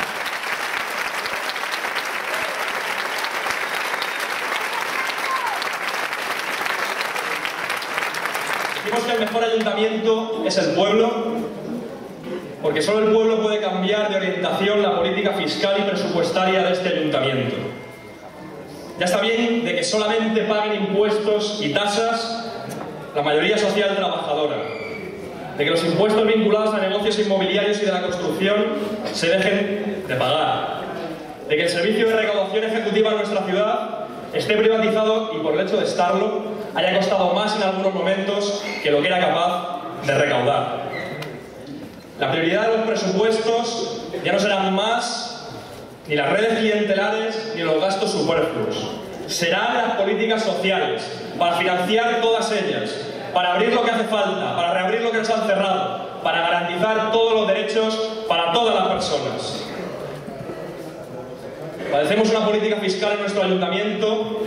Speaker 9: Decimos que el mejor ayuntamiento es el pueblo, porque solo el pueblo puede cambiar de orientación la política fiscal y presupuestaria de este ayuntamiento. Ya está bien de que solamente paguen impuestos y tasas la mayoría social trabajadora, de que los impuestos vinculados a negocios inmobiliarios y de la construcción se dejen de pagar, de que el servicio de recaudación ejecutiva en nuestra ciudad esté privatizado y por el hecho de estarlo haya costado más en algunos momentos que lo que era capaz de recaudar. La prioridad de los presupuestos ya no serán más ni las redes clientelares ni los gastos superfluos. Serán las políticas sociales, para financiar todas ellas, para abrir lo que hace falta, para reabrir lo que nos han cerrado, para garantizar todos los derechos para todas las personas. Padecemos una política fiscal en nuestro ayuntamiento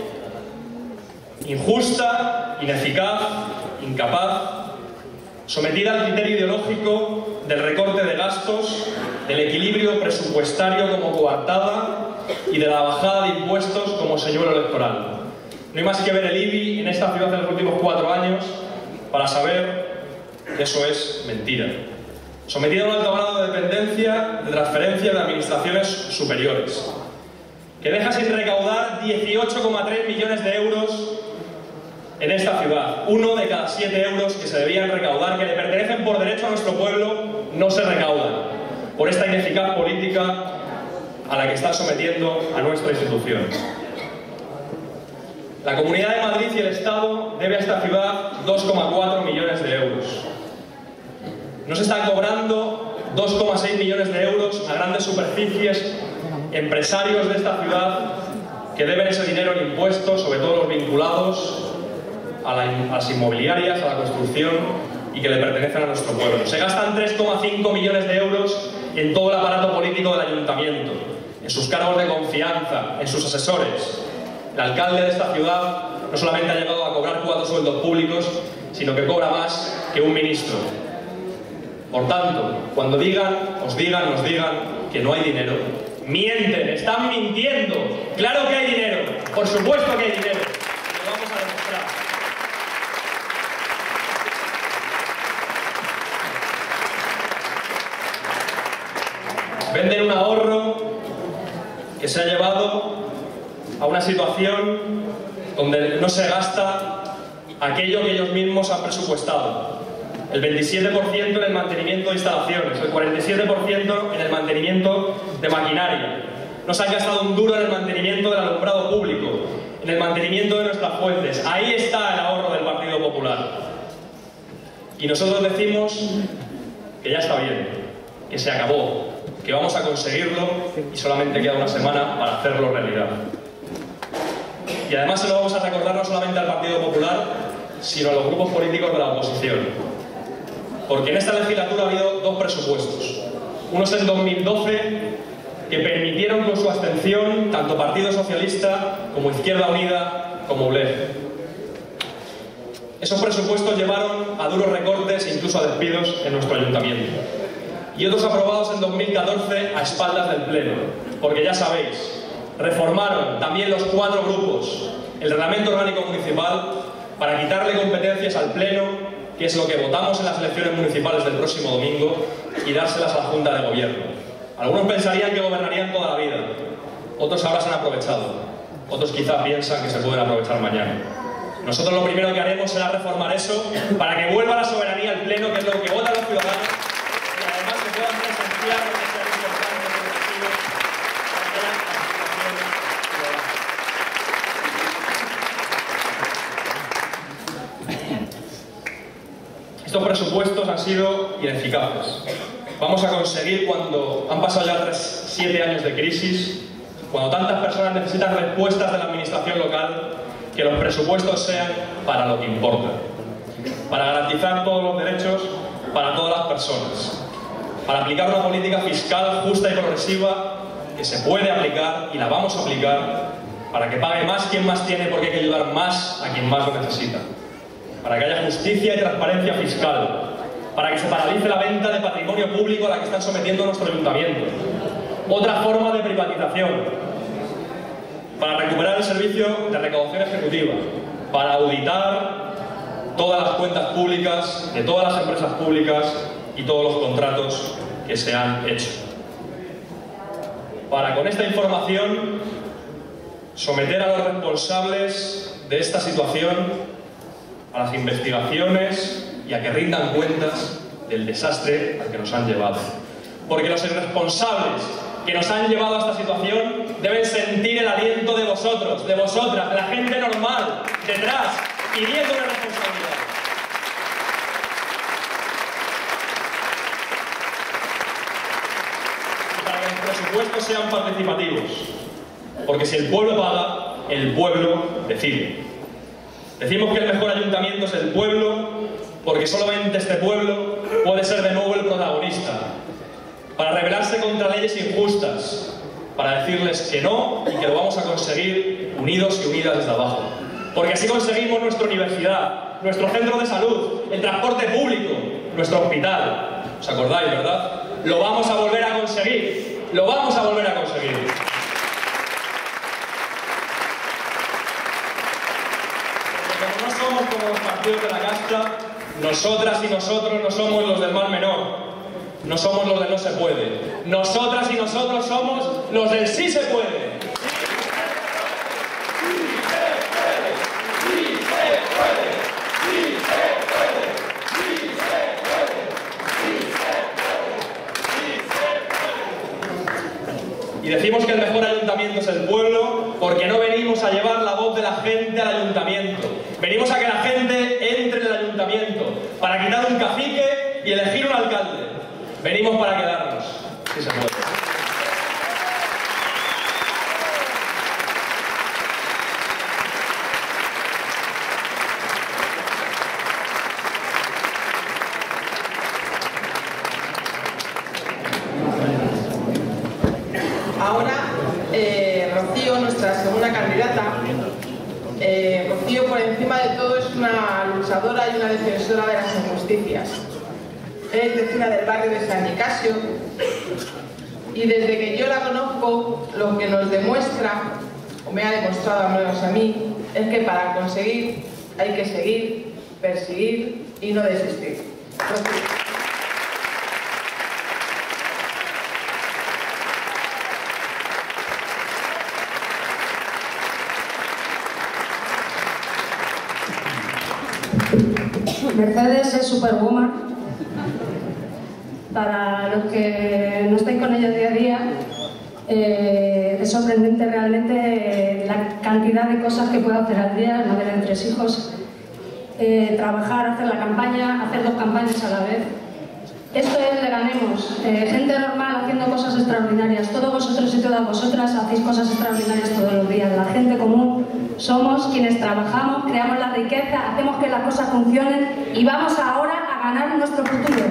Speaker 9: injusta, ineficaz, incapaz, sometida al criterio ideológico del recorte de gastos, del equilibrio presupuestario como coartada y de la bajada de impuestos como señuelo electoral. No hay más que ver el I B I en esta ciudad en los últimos cuatro años para saber que eso es mentira. Sometida a un alto grado de dependencia, de transferencia de administraciones superiores, que deja sin recaudar dieciocho coma tres millones de euros en esta ciudad. Uno de cada siete euros que se debían recaudar, que le pertenecen por derecho a nuestro pueblo, no se recaudan por esta ineficaz política a la que está sometiendo a nuestra institución. La Comunidad de Madrid y el Estado debe a esta ciudad dos coma cuatro millones de euros. No se están cobrando dos coma seis millones de euros a grandes superficies, empresarios de esta ciudad que deben ese dinero en impuestos, sobre todo los vinculados a, la, a las inmobiliarias, a la construcción y que le pertenecen a nuestro pueblo. Se gastan tres coma cinco millones de euros en todo el aparato político del ayuntamiento, en sus cargos de confianza, en sus asesores. El alcalde de esta ciudad no solamente ha llegado a cobrar cuatro sueldos públicos, sino que cobra más que un ministro. Por tanto, cuando digan, os digan, nos digan que no hay dinero, mienten, están mintiendo. Claro que hay dinero, por supuesto que hay dinero. Lo vamos a demostrar. Venden un ahorro que se ha llevado a una situación donde no se gasta aquello que ellos mismos han presupuestado. El veintisiete por ciento en el mantenimiento de instalaciones, el cuarenta y siete por ciento en el mantenimiento de maquinaria. No se han gastado un duro en el mantenimiento del alumbrado público, en el mantenimiento de nuestras fuentes. Ahí está el ahorro del Partido Popular. Y nosotros decimos que ya está bien, que se acabó, que vamos a conseguirlo y solamente queda una semana para hacerlo realidad. Y además se lo vamos a recordar no solamente al Partido Popular, sino a los grupos políticos de la oposición. Porque en esta legislatura ha habido dos presupuestos. Unos en dos mil doce, que permitieron con su abstención tanto Partido Socialista como Izquierda Unida como U L E G. Esos presupuestos llevaron a duros recortes e incluso a despidos en nuestro ayuntamiento. Y otros aprobados en dos mil catorce a espaldas del Pleno. Porque ya sabéis, reformaron también los cuatro grupos el Reglamento Orgánico Municipal para quitarle competencias al Pleno, que es lo que votamos en las elecciones municipales del próximo domingo, y dárselas a la Junta de Gobierno. Algunos pensarían que gobernarían toda la vida, otros ahora se han aprovechado, otros quizá piensan que se pueden aprovechar mañana. Nosotros lo primero que haremos será reformar eso para que vuelva la soberanía al Pleno, que es lo que votan los ciudadanos, y además que puedan presenciar lo que sea importante y progresivo para que haya participación ciudadana. Estos presupuestos han sido ineficaces. Vamos a conseguir, cuando han pasado ya tres, siete años de crisis, cuando tantas personas necesitan respuestas de la administración local, que los presupuestos sean para lo que importa, para garantizar todos los derechos para todas las personas, para aplicar una política fiscal justa y progresiva que se puede aplicar y la vamos a aplicar para que pague más quien más tiene, porque hay que ayudar más a quien más lo necesita, para que haya justicia y transparencia fiscal, para que se paralice la venta de patrimonio público a la que están sometiendo nuestro ayuntamiento. Otra forma de privatización, para recuperar el servicio de recaudación ejecutiva, para auditar todas las cuentas públicas de todas las empresas públicas y todos los contratos que se han hecho. Para, con esta información, someter a los responsables de esta situación a las investigaciones y a que rindan cuentas del desastre al que nos han llevado. Porque los irresponsables que nos han llevado a esta situación deben sentir el aliento de vosotros, de vosotras, de la gente normal, detrás, pidiendo una responsabilidad. Y para que los presupuestos sean participativos. Porque si el pueblo paga, el pueblo decide. Decimos que el mejor ayuntamiento es el pueblo, porque solamente este pueblo puede ser de nuevo el protagonista, para rebelarse contra leyes injustas, para decirles que no y que lo vamos a conseguir unidos y unidas desde abajo. Porque así conseguimos nuestra universidad, nuestro centro de salud, el transporte público, nuestro hospital. ¿Os acordáis, verdad? Lo vamos a volver a conseguir, lo vamos a volver a conseguir. Porque como no somos como los partidos de la casta, nosotras y nosotros no somos los del Mar Menor, no somos los del no se puede. Nosotras y nosotros somos los del sí se puede. Y decimos que el mejor ayuntamiento es el pueblo, porque no venimos a llevar la voz de la gente al ayuntamiento. Venimos a que la gente entre en el ayuntamiento, para quitar un cacique y elegir un alcalde. Venimos para quedarnos, si se puede.
Speaker 6: Ahora, eh, Rocío, nuestra segunda candidata, eh, Rocío, por encima de todo, es una luchadora y una defensora de las injusticias. Es vecina del barrio de San Nicasio y desde que yo la conozco, lo que nos demuestra, o me ha demostrado al menos a mí, es que para conseguir hay que seguir, perseguir y no desistir. Rocío.
Speaker 10: Mercedes es Superwoman. Para los que no estáis con ella día a día, eh, es sorprendente realmente eh, la cantidad de cosas que puede hacer al día, madre de tres hijos, eh, trabajar, hacer la campaña, hacer dos campañas a la vez. Esto es Leganemos, eh, gente normal haciendo cosas extraordinarias. Todos vosotros y todas vosotras hacéis cosas extraordinarias todos los días. La gente común somos quienes trabajamos, creamos la riqueza, hacemos que las cosas funcionen y vamos ahora a ganar nuestro futuro.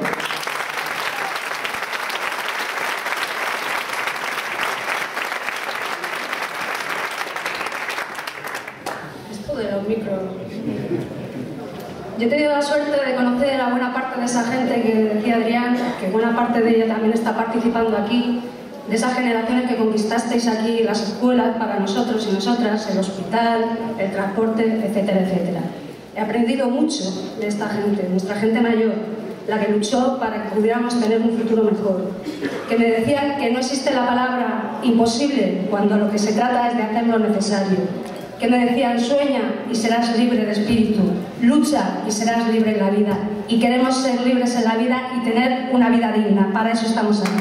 Speaker 10: Esto de los micros. Yo he tenido la suerte de conocer a buena parte de esa gente que decía Adrián, que buena parte de ella también está participando aquí, de esas generaciones que conquistasteis aquí, las escuelas para nosotros y nosotras, el hospital, el transporte, etcétera, etcétera. He aprendido mucho de esta gente, nuestra gente mayor, la que luchó para que pudiéramos tener un futuro mejor. Que me decían que no existe la palabra imposible cuando lo que se trata es de hacer lo necesario. Que me decían, sueña y serás libre de espíritu, lucha y serás libre en la vida. Y queremos ser libres en la vida y tener una vida digna. Para eso estamos aquí.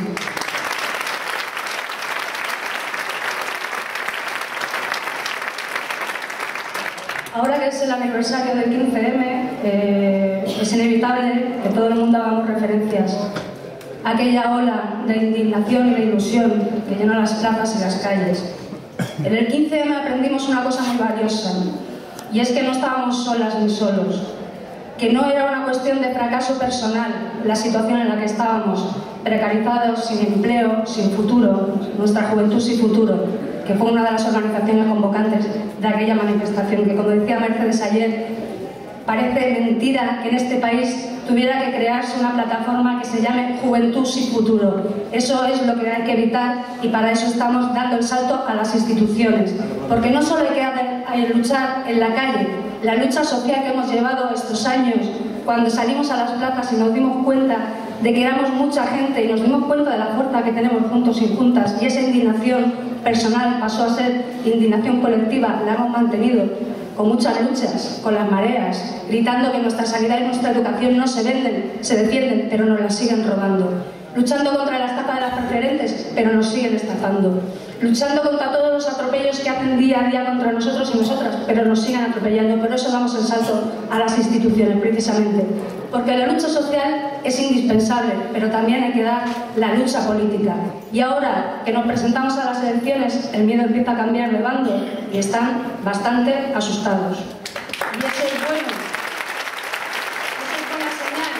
Speaker 10: Ahora que es el aniversario del quince eme, eh, es inevitable que todo el mundo hagamos referencias a aquella ola de indignación y de ilusión que llenó las plazas y las calles. En el quince eme aprendimos una cosa muy valiosa, y es que no estábamos solas ni solos, que no era una cuestión de fracaso personal la situación en la que estábamos, precarizados, sin empleo, sin futuro, nuestra juventud sin futuro, que fue una de las organizaciones convocantes de aquella manifestación, que como decía Mercedes ayer, parece mentira que en este país tuviera que crearse una plataforma que se llame Juventud sin Futuro. Eso es lo que hay que evitar y para eso estamos dando el salto a las instituciones. Porque no solo hay que hacer, luchar en la calle, la lucha social que hemos llevado estos años, cuando salimos a las plazas y nos dimos cuenta de que éramos mucha gente y nos dimos cuenta de la fuerza que tenemos juntos y juntas, y esa indignación personal pasó a ser indignación colectiva, la hemos mantenido con muchas luchas, con las mareas, gritando que nuestra sanidad y nuestra educación no se venden, se defienden, pero nos las siguen robando. Luchando contra la estafa de las preferentes, pero nos siguen estafando. Luchando contra todos los atropellos que hacen día a día contra nosotros y nosotras, pero nos siguen atropellando. Por eso damos el salto a las instituciones, precisamente. Porque la lucha social es indispensable, pero también hay que dar la lucha política. Y ahora que nos presentamos a las elecciones, el miedo empieza a cambiar de bando y están bastante asustados. Y eso es bueno. Eso es buena señal.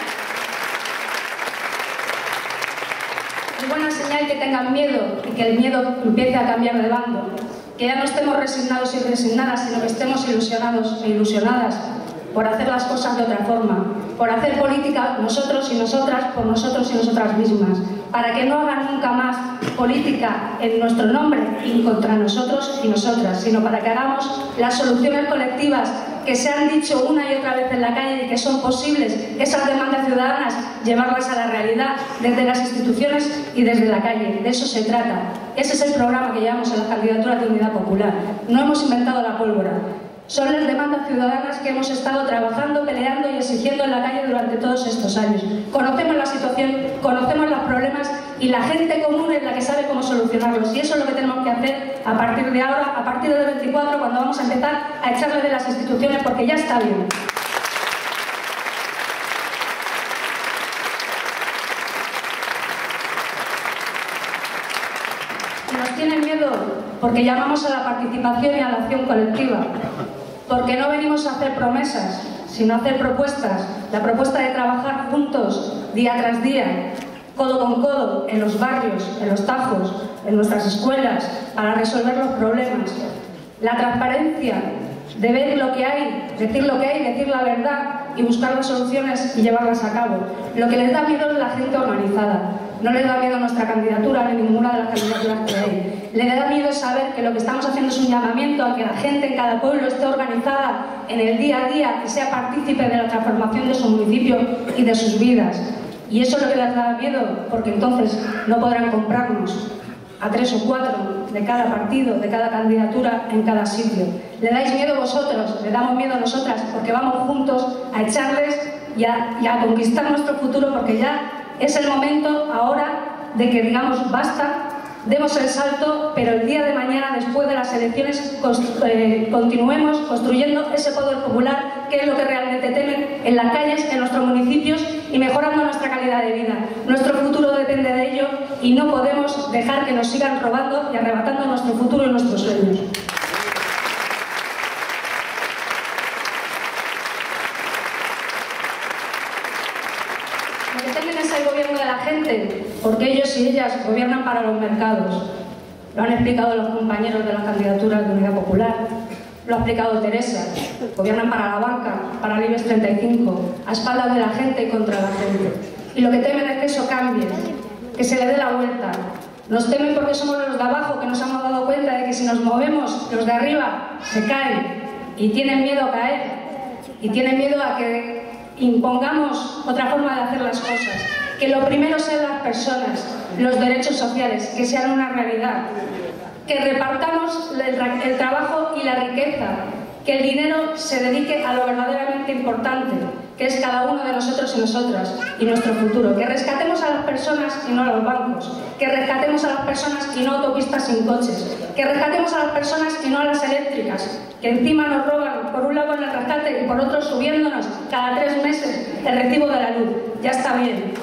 Speaker 10: Es buena señal que tengan miedo y que el miedo empiece a cambiar de bando. Que ya no estemos resignados y resignadas, sino que estemos ilusionados e ilusionadas por hacer las cosas de otra forma, por hacer política nosotros y nosotras, por nosotros y nosotras mismas, para que no hagan nunca más política en nuestro nombre y contra nosotros y nosotras, sino para que hagamos las soluciones colectivas que se han dicho una y otra vez en la calle y que son posibles, esas demandas ciudadanas, llevarlas a la realidad desde las instituciones y desde la calle. De eso se trata. Ese es el programa que llevamos en las candidaturas de Unidad Popular. No hemos inventado la pólvora. Son las demandas ciudadanas que hemos estado trabajando, peleando y exigiendo en la calle durante todos estos años. Conocemos la situación, conocemos los problemas y la gente común es la que sabe cómo solucionarlos. Y eso es lo que tenemos que hacer a partir de ahora, a partir del veinticuatro, cuando vamos a empezar a echarle de las instituciones, porque ya está bien. Y nos tienen miedo porque llamamos a la participación y a la acción colectiva. Porque no venimos a hacer promesas, sino a hacer propuestas. La propuesta de trabajar juntos, día tras día, codo con codo, en los barrios, en los tajos, en nuestras escuelas, para resolver los problemas. La transparencia, de ver lo que hay, decir lo que hay, decir la verdad y buscar las soluciones y llevarlas a cabo. Lo que les da miedo es la gente organizada. No les da miedo nuestra candidatura ni ninguna de las candidaturas que hay. Le da miedo saber que lo que estamos haciendo es un llamamiento a que la gente en cada pueblo esté organizada en el día a día, que sea partícipe de la transformación de su municipio y de sus vidas. Y eso es lo que les da miedo, porque entonces no podrán comprarnos a tres o cuatro de cada partido, de cada candidatura en cada sitio. Le dais miedo vosotros, le damos miedo a nosotras, porque vamos juntos a echarles y a, y a conquistar nuestro futuro, porque ya es el momento ahora de que digamos basta, demos el salto, pero el día de mañana, después de las elecciones, constru eh, continuemos construyendo ese poder popular, que es lo que realmente temen en las calles, en nuestros municipios, y mejorando nuestra calidad de vida. Nuestro futuro depende de ello y no podemos dejar que nos sigan robando y arrebatando nuestro futuro y nuestros sueños. Lo que temen es el gobierno de la gente, porque ellos y ellas gobiernan para los mercados. Lo han explicado los compañeros de las candidaturas de Unidad Popular, lo ha explicado Teresa. Gobiernan para la banca, para el IBEX treinta y cinco, a espaldas de la gente y contra la gente. Y lo que temen es que eso cambie, que se le dé la vuelta. Nos temen porque somos los de abajo, que nos hemos dado cuenta de que si nos movemos, los de arriba se caen y tienen miedo a caer y tienen miedo a que impongamos otra forma de hacer las cosas. Que lo primero sean las personas, los derechos sociales, que sean una realidad. Que repartamos el, el trabajo y la riqueza, que el dinero se dedique a lo verdaderamente importante, que es cada uno de nosotros y nosotras, y nuestro futuro. Que rescatemos a las personas y no a los bancos, que rescatemos a las personas y no autopistas sin coches, que rescatemos a las personas y no a las eléctricas, que encima nos roban por un lado en el rescate y por otro subiéndonos cada tres meses el recibo de la luz. Ya está bien.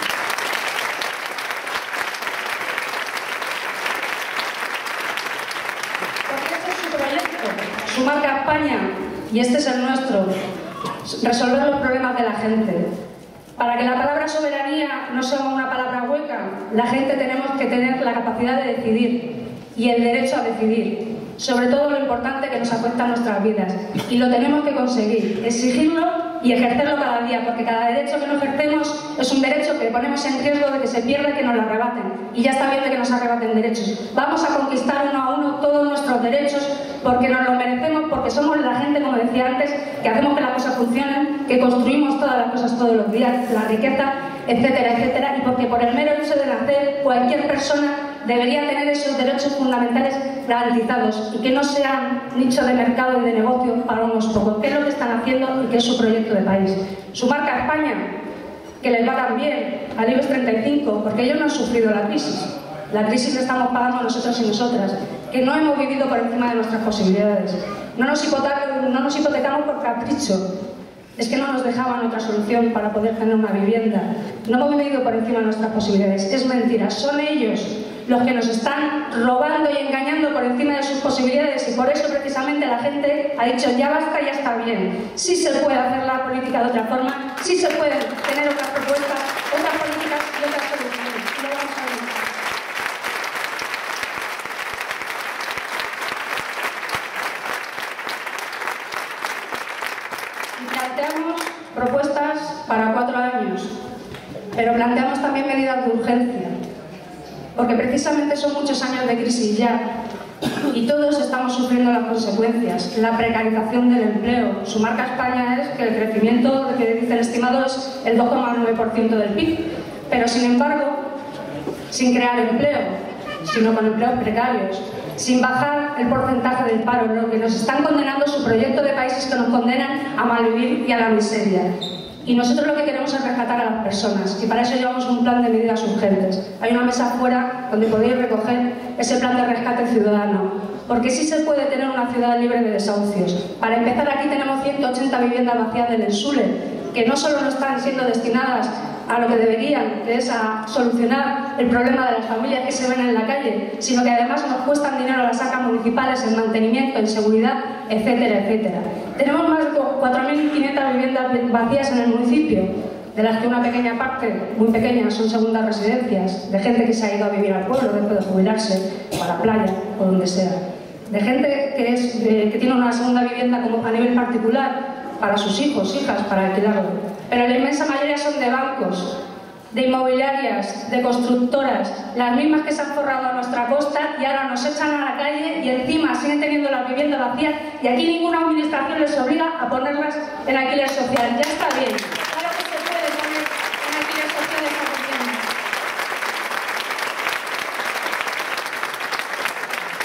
Speaker 10: Su marca España, y este es el nuestro, resolver los problemas de la gente. Para que la palabra soberanía no sea una palabra hueca, la gente tenemos que tener la capacidad de decidir y el derecho a decidir, sobre todo lo importante que nos afecta a nuestras vidas. Y lo tenemos que conseguir, exigirlo y ejercerlo cada día, porque cada derecho que no ejercemos es un derecho que ponemos en riesgo de que se pierda y que nos lo arrebaten. Y ya está bien de que nos arrebaten derechos. Vamos a conquistar uno a uno todos nuestros derechos, porque nos lo merecemos, porque somos la gente, como decía antes, que hacemos que las cosas funcionen, que construimos todas las cosas todos los días, la riqueza, etcétera, etcétera, y porque por el mero hecho de nacer, cualquier persona debería tener esos derechos fundamentales garantizados y que no sean nicho de mercado y de negocio para unos pocos, que es lo que están haciendo y que es su proyecto de país. Su marca España, que les va tan bien al IBEX treinta y cinco, porque ellos no han sufrido la crisis. La crisis la estamos pagando nosotros y nosotras, que no hemos vivido por encima de nuestras posibilidades. No nos hipotecamos, no nos hipotecamos por capricho. Es que no nos dejaban otra solución para poder tener una vivienda. No hemos vivido por encima de nuestras posibilidades. Es mentira. Son ellos los que nos están robando y engañando por encima de sus posibilidades, y por eso precisamente la gente ha dicho ya basta, ya está bien. Sí se puede hacer la política de otra forma, sí se pueden tener otras propuestas, otras políticas y otras soluciones. Y lo vamos a ver. Planteamos propuestas para cuatro años, pero planteamos también medidas de urgencia, porque precisamente son muchos años de crisis ya y todos estamos sufriendo las consecuencias. La precarización del empleo. Su marca España es que el crecimiento que dicen estimado es el dos coma nueve por ciento del P I B, pero sin embargo, sin crear empleo, sino con empleos precarios, sin bajar el porcentaje del paro. Lo que nos están condenando su proyecto de país es que nos condenan a malvivir y a la miseria. Y nosotros lo que queremos es rescatar a las personas, y para eso llevamos un plan de medidas urgentes. Hay una mesa afuera donde podéis recoger ese plan de rescate ciudadano, porque sí se puede tener una ciudad libre de desahucios. Para empezar, aquí tenemos ciento ochenta viviendas vacías del Ensule, que no solo no están siendo destinadas a lo que deberían, que es a solucionar el problema de las familias que se ven en la calle, sino que además nos cuestan dinero a las arcas municipales en mantenimiento, en seguridad, etcétera, etcétera. Tenemos más de cuatro mil quinientas viviendas vacías en el municipio, de las que una pequeña parte, muy pequeña, son segundas residencias, de gente que se ha ido a vivir al pueblo después de jubilarse, o a la playa, o donde sea. De gente que, es, de, que tiene una segunda vivienda como a nivel particular, para sus hijos, hijas, para alquilarlo. Pero la inmensa mayoría son de bancos, de inmobiliarias, de constructoras, las mismas que se han forrado a nuestra costa y ahora nos echan a la calle y encima siguen teniendo las viviendas vacías, y aquí ninguna administración les obliga a ponerlas en alquiler social. Ya está bien. Claro que se puede poner en alquiler social esta vivienda.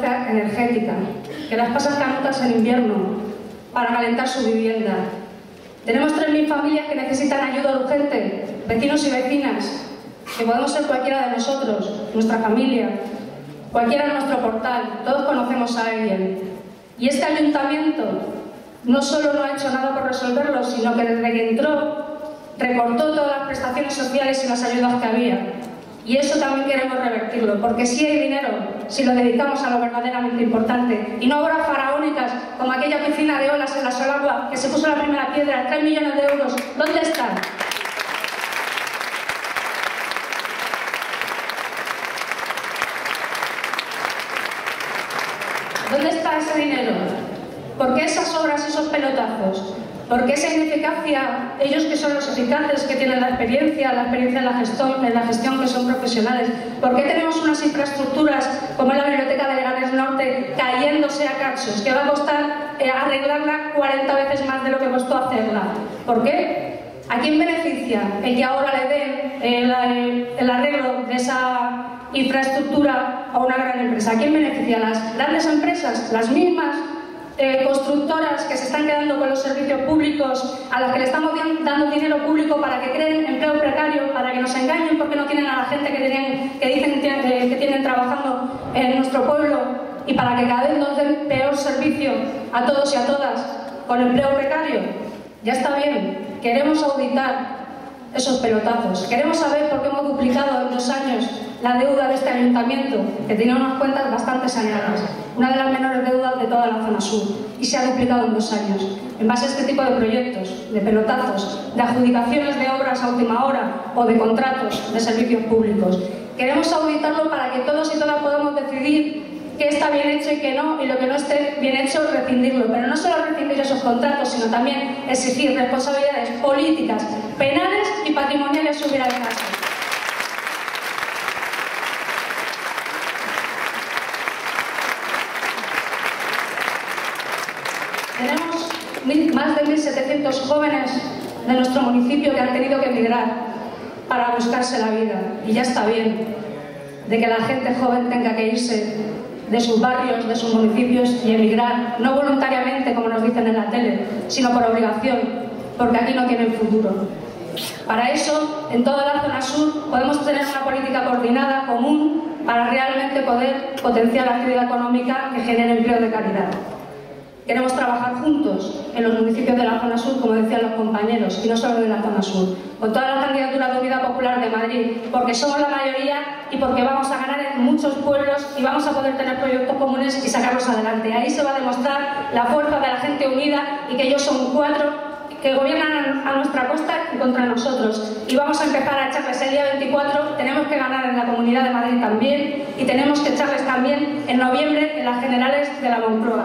Speaker 10: pobreza energética, que las pasan canutas en invierno para calentar su vivienda. Tenemos tres mil familias que necesitan ayuda urgente, vecinos y vecinas, que podemos ser cualquiera de nosotros, nuestra familia, cualquiera de nuestro portal, todos conocemos a alguien. Y este ayuntamiento no solo no ha hecho nada por resolverlo, sino que desde que entró recortó todas las prestaciones sociales y las ayudas que había. Y eso también queremos revertirlo, porque sí hay dinero si lo dedicamos a lo verdaderamente importante. Y no obras faraónicas como aquella piscina de olas en la Solagua que se puso la primera piedra, tres millones de euros. ¿Dónde están? ¿Dónde está ese dinero? ¿Por qué esas obras, esos pelotazos? ¿Por qué esa ineficacia? Ellos que son los eficaces, que tienen la experiencia, la experiencia en la gestión, en la gestión que son profesionales. ¿Por qué tenemos unas infraestructuras como la Biblioteca de Leganés Norte cayéndose a cachos, que va a costar eh, arreglarla cuarenta veces más de lo que costó hacerla? ¿Por qué? ¿A quién beneficia el que ahora le den el, el, el arreglo de esa infraestructura a una gran empresa? ¿A quién beneficia? ¿A las grandes empresas? ¿Las mismas? Eh, constructoras que se están quedando con los servicios públicos, a las que le estamos dando dinero público para que creen empleo precario, para que nos engañen porque no tienen a la gente que, tienen, que dicen que, que tienen trabajando en nuestro pueblo, y para que cada vez nos den peor servicio a todos y a todas con empleo precario. Ya está bien, queremos auditar esos pelotazos, queremos saber por qué hemos duplicado en dos años la deuda de este ayuntamiento, que tiene unas cuentas bastante saneadas, una de las menores deudas de toda la zona sur, y se ha duplicado en dos años, en base a este tipo de proyectos, de pelotazos, de adjudicaciones de obras a última hora o de contratos de servicios públicos. Queremos auditarlo para que todos y todas podamos decidir qué está bien hecho y qué no, y lo que no esté bien hecho, rescindirlo. Pero no solo rescindir esos contratos, sino también exigir responsabilidades políticas, penales y patrimoniales sobre el caso. Tenemos mil, más de mil setecientos jóvenes de nuestro municipio que han tenido que emigrar para buscarse la vida. Y ya está bien de que la gente joven tenga que irse de sus barrios, de sus municipios y emigrar, no voluntariamente como nos dicen en la tele, sino por obligación, porque aquí no tienen futuro. Para eso, en toda la zona sur podemos tener una política coordinada, común, para realmente poder potenciar la actividad económica que genere empleo de calidad. Queremos trabajar juntos en los municipios de la zona sur, como decían los compañeros, y no solo de la zona sur, con todas las candidaturas de Unidad Popular de Madrid, porque somos la mayoría y porque vamos a ganar en muchos pueblos y vamos a poder tener proyectos comunes y sacarlos adelante. Ahí se va a demostrar la fuerza de la gente unida y que ellos son cuatro que gobiernan a nuestra costa y contra nosotros. Y vamos a empezar a echarles el día veinticuatro, tenemos que ganar en la Comunidad de Madrid también, y tenemos que echarles también en noviembre en las generales de la Moncloa.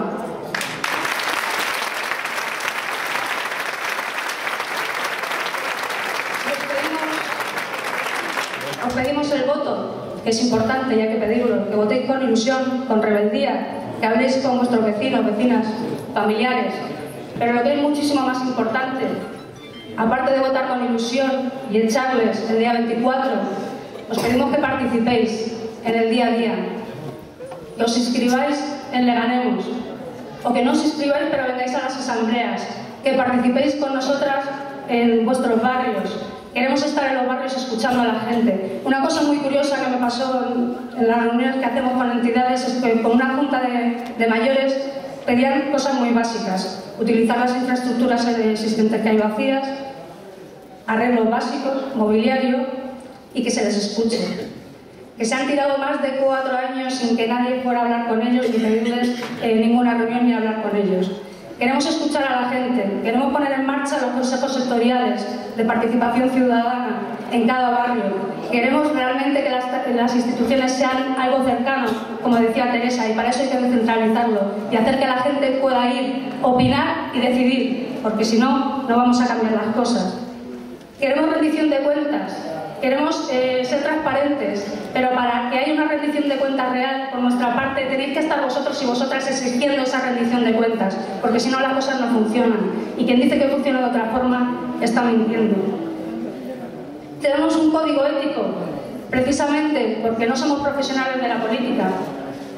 Speaker 10: Os pedimos el voto, que es importante y hay que pedirlo, que votéis con ilusión, con rebeldía, que habléis con vuestros vecinos, vecinas, familiares. Pero lo que es muchísimo más importante, aparte de votar con ilusión y echarles el día veinticuatro, os pedimos que participéis en el día a día, que os inscribáis en Leganemos, o que no os inscribáis pero vengáis a las asambleas, que participéis con nosotras en vuestros barrios. Queremos estar en los barrios escuchando a la gente. Una cosa muy curiosa que me pasó en las reuniones que hacemos con entidades es que con una junta de, de mayores pedían cosas muy básicas: utilizar las infraestructuras existentes que hay vacías, arreglos básicos, mobiliario, y que se les escuche. Que se han tirado más de cuatro años sin que nadie fuera a hablar con ellos ni pedirles eh, ninguna reunión ni hablar con ellos. Queremos escuchar a la gente, queremos poner en marcha los consejos sectoriales de participación ciudadana en cada barrio. Queremos realmente que las, las instituciones sean algo cercano, como decía Teresa, y para eso hay que descentralizarlo y hacer que la gente pueda ir, opinar y decidir, porque si no, no vamos a cambiar las cosas. Queremos rendición de cuentas. Queremos eh, ser transparentes, pero para que haya una rendición de cuentas real por nuestra parte tenéis que estar vosotros y vosotras exigiendo esa rendición de cuentas, porque si no las cosas no funcionan, y quien dice que funciona de otra forma está mintiendo. Tenemos un código ético, precisamente porque no somos profesionales de la política,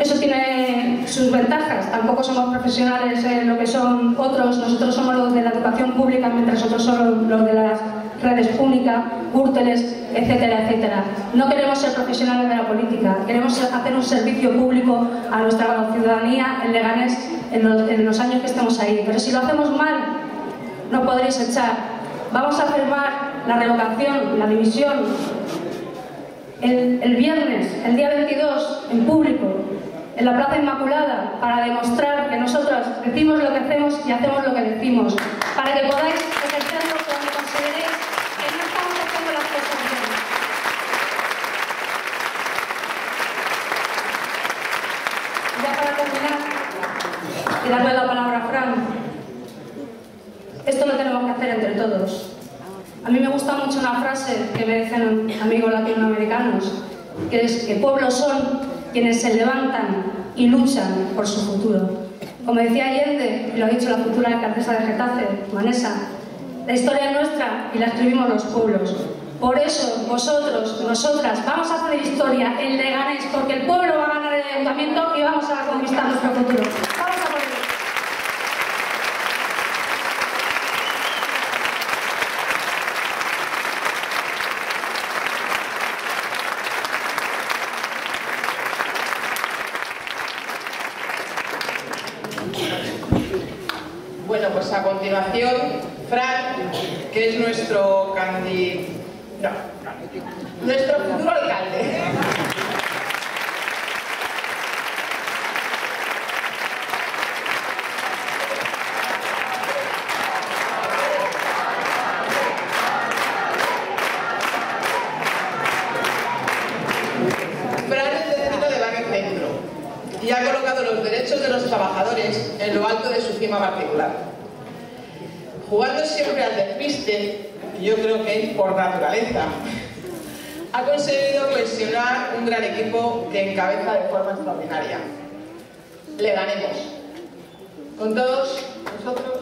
Speaker 10: Eso tiene sus ventajas, tampoco somos profesionales en lo que son otros, nosotros somos los de la educación pública, mientras otros son los de las redes públicas, cúrteles, etcétera, etcétera. No queremos ser profesionales de la política, queremos hacer un servicio público a nuestra ciudadanía en Leganés en los, en los años que estemos ahí. Pero si lo hacemos mal, no podréis echar. Vamos a firmar la revocación, la dimisión, el, el viernes, el día veintidós, en público, en la Plaza Inmaculada, para demostrar que nosotros decimos lo que hacemos y hacemos lo que decimos, para que podáis ejercerlo cuando consideréis que no estamos haciendo las cosas bien. Ya para terminar, y darle la palabra a Fran, esto lo tenemos que hacer entre todos. A mí me gusta mucho una frase que me dicen amigos latinoamericanos, que es que pueblos son quienes se levantan y luchan por su futuro. Como decía Allende, y lo ha dicho la futura alcaldesa de Getafe, Vanessa, la historia es nuestra y la escribimos los pueblos. Por eso, vosotros, nosotras, vamos a hacer historia en Leganés, porque el pueblo va a ganar el ayuntamiento y vamos a conquistar nuestro futuro. Vamos a por ello.
Speaker 6: Bueno, pues a continuación, Fran, que es nuestro candi... no, nuestro futuro alcalde. Fran es vecino de Barrio Centro y ha colocado los derechos de los trabajadores en lo alto de su cima particular. Jugando siempre al despiste, y yo creo que es por naturaleza, ha conseguido cohesionar un gran equipo que encabeza de forma extraordinaria. Le ganemos. Con todos nosotros.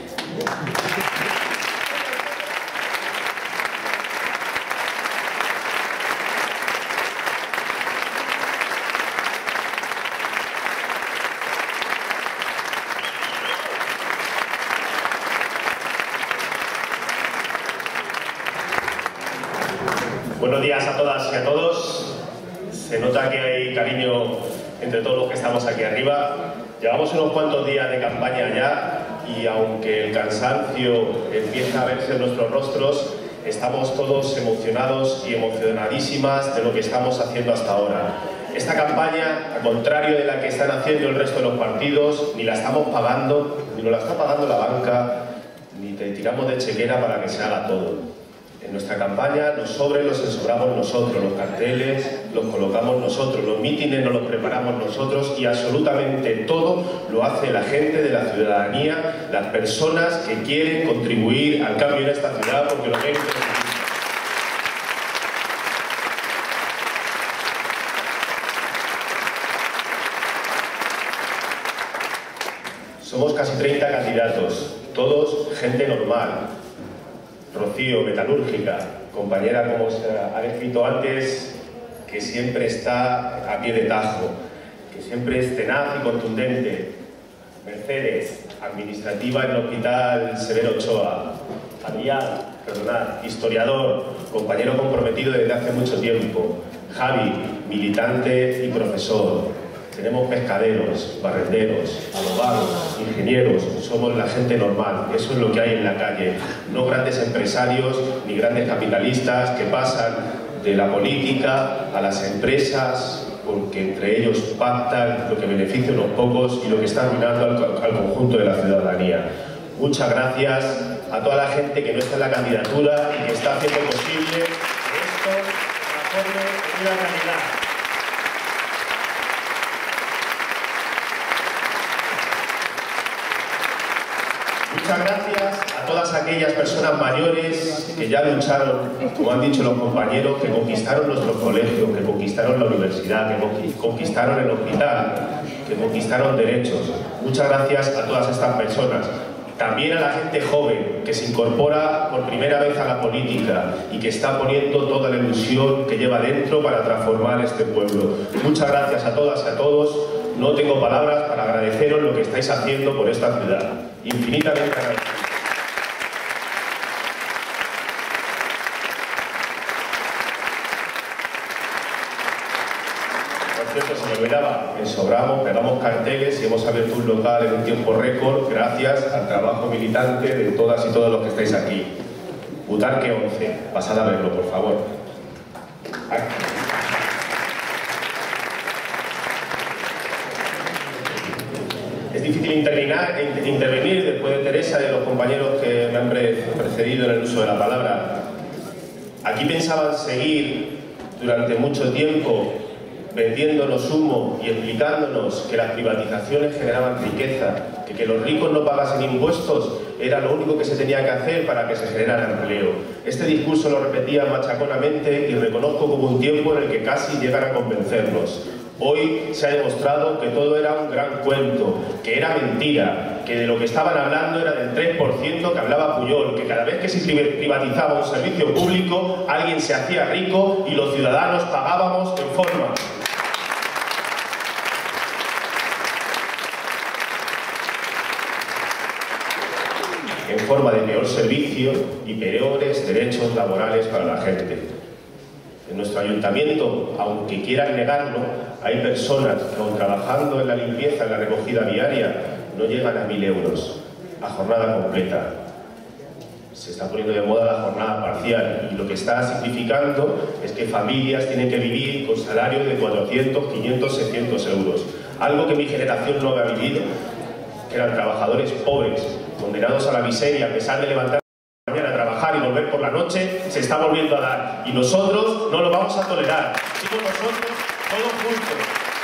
Speaker 11: Buenos días a todas y a todos. Se nota que hay cariño entre todos los que estamos aquí arriba. Llevamos unos cuantos días de campaña ya y aunque el cansancio empieza a verse en nuestros rostros, estamos todos emocionados y emocionadísimas de lo que estamos haciendo hasta ahora. Esta campaña, al contrario de la que están haciendo el resto de los partidos, ni la estamos pagando, ni nos la está pagando la banca, ni te tiramos de chequera para que se haga todo. En nuestra campaña los sobres los ensobramos nosotros, los carteles los colocamos nosotros, los mítines nos los preparamos nosotros y absolutamente todo lo hace la gente de la ciudadanía, las personas que quieren contribuir al cambio en esta ciudad porque lo ven. Somos casi treinta candidatos, todos gente normal. Rocío, metalúrgica, compañera, como se ha descrito antes, que siempre está a pie de tajo, que siempre es tenaz y contundente. Mercedes, administrativa en el Hospital Severo Ochoa. Adrián, perdonad, historiador, compañero comprometido desde hace mucho tiempo. Javi, militante y profesor. Tenemos pescaderos, barrenderos, abogados, ingenieros, somos la gente normal, eso es lo que hay en la calle, no grandes empresarios ni grandes capitalistas que pasan de la política a las empresas porque entre ellos pactan lo que beneficia a unos pocos y lo que está arruinando al, al conjunto de la ciudadanía. Muchas gracias a toda la gente que no está en la candidatura y que está haciendo posible que esto se transforme en una realidad. Muchas gracias a todas aquellas personas mayores que ya lucharon, como han dicho los compañeros, que conquistaron nuestros colegios, que conquistaron la universidad, que conquistaron el hospital, que conquistaron derechos. Muchas gracias a todas estas personas. también a la gente joven que se incorpora por primera vez a la política y que está poniendo toda la ilusión que lleva dentro para transformar este pueblo. Muchas gracias a todas y a todos. No tengo palabras para agradeceros lo que estáis haciendo por esta ciudad. Infinitamente agradecido. Se me olvidaba, en Sobramos pegamos carteles y hemos abierto un local en un tiempo récord gracias al trabajo militante de todas y todos los que estáis aquí. Butarque once, pasad a verlo, por favor. Es difícil intervenir, intervenir después de Teresa y de los compañeros que me han precedido en el uso de la palabra. Aquí pensaban seguir durante mucho tiempo vendiéndonos humo y explicándonos que las privatizaciones generaban riqueza, que que los ricos no pagasen impuestos era lo único que se tenía que hacer para que se generara empleo. Este discurso lo repetía machaconamente y reconozco como un tiempo en el que casi llegan a convencernos. Hoy se ha demostrado que todo era un gran cuento, que era mentira, que de lo que estaban hablando era del tres por ciento que hablaba Pujol, que cada vez que se privatizaba un servicio público alguien se hacía rico y los ciudadanos pagábamos en forma. en forma de peor servicio y peores derechos laborales para la gente. En nuestro ayuntamiento, aunque quieran negarlo, hay personas que aun trabajando en la limpieza, en la recogida diaria, no llegan a mil euros a jornada completa. Se está poniendo de moda la jornada parcial y lo que está significando es que familias tienen que vivir con salarios de cuatrocientos, quinientos, seiscientos euros. Algo que mi generación no había vivido, que eran trabajadores pobres, condenados a la miseria, a pesar de levantar la mañana a trabajar y volver por la noche, se está volviendo a dar. Y nosotros no lo vamos a tolerar. Digo nosotros, todos juntos.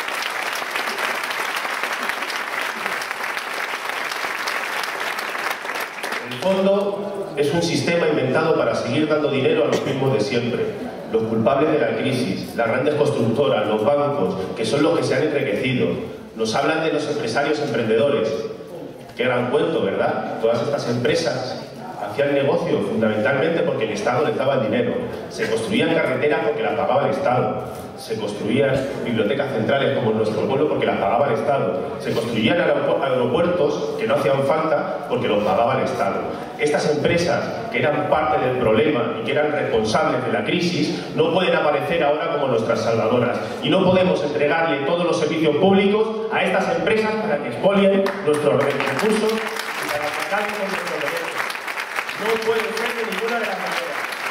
Speaker 11: En el fondo, es un sistema inventado para seguir dando dinero a los mismos de siempre. Los culpables de la crisis, las grandes constructoras, los bancos, que son los que se han enriquecido. Nos hablan de los empresarios emprendedores. Qué gran cuento, ¿verdad? Todas estas empresas hacían negocio fundamentalmente porque el Estado les daba el dinero. Se construían carreteras porque las pagaba el Estado. Se construían bibliotecas centrales como en nuestro pueblo porque las pagaba el Estado. Se construían aeropuertos que no hacían falta porque los pagaba el Estado. Estas empresas, que eran parte del problema y que eran responsables de la crisis, no pueden aparecer ahora como nuestras salvadoras. Y no podemos entregarle todos los servicios públicos a estas empresas para que expolien nuestros recursos y para que acaben con nuestros derechos. No puede ser de ninguna de las maneras.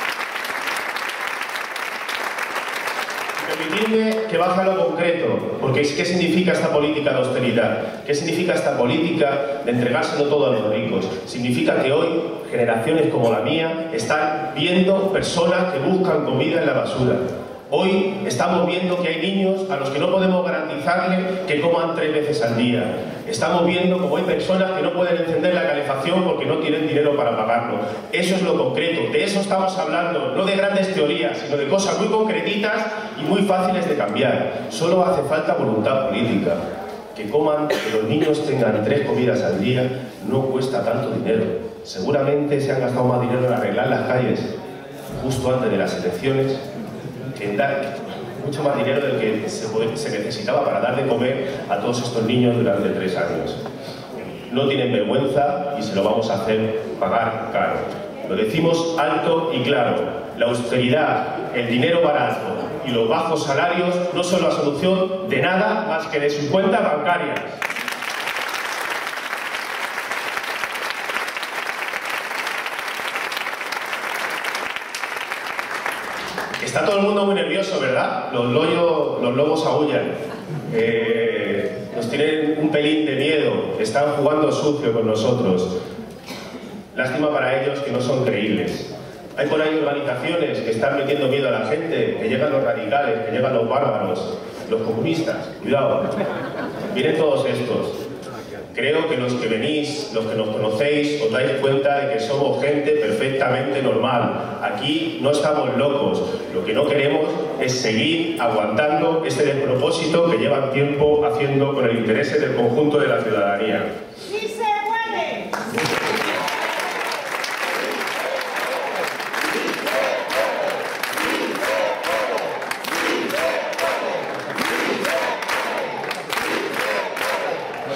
Speaker 11: Permitidme que baje a lo concreto, porque ¿qué significa esta política de austeridad? ¿Qué significa esta política de entregárselo todo a los ricos? Significa que hoy generaciones como la mía están viendo personas que buscan comida en la basura. Hoy estamos viendo que hay niños a los que no podemos garantizarle que coman tres veces al día. Estamos viendo como hay personas que no pueden encender la calefacción porque no tienen dinero para pagarlo. Eso es lo concreto, de eso estamos hablando, no de grandes teorías, sino de cosas muy concretitas y muy fáciles de cambiar. Solo hace falta voluntad política. Que coman, que los niños tengan tres comidas al día, no cuesta tanto dinero. Seguramente se han gastado más dinero en arreglar las calles justo antes de las elecciones, que dar mucho más dinero del que se, puede, se necesitaba para dar de comer a todos estos niños durante tres años. No tienen vergüenza y se lo vamos a hacer pagar caro. Lo decimos alto y claro. La austeridad, el dinero barato y los bajos salarios no son la solución de nada más que de sus cuentas bancarias. Está todo el mundo muy nervioso, ¿verdad? Los, loyos, los lobos aúllan. Eh, nos tienen un pelín de miedo. Están jugando sucio con nosotros. Lástima para ellos que no son creíbles. Hay por ahí organizaciones que están metiendo miedo a la gente, que llegan los radicales, que llegan los bárbaros, los comunistas. Cuidado. Vienen todos estos. Creo que los que venís, los que nos conocéis, os dais cuenta de que somos gente perfectamente normal. Aquí no estamos locos. Lo que no queremos es seguir aguantando este despropósito que llevan tiempo haciendo con el interés del conjunto de la ciudadanía.
Speaker 8: ¡Sí se puede!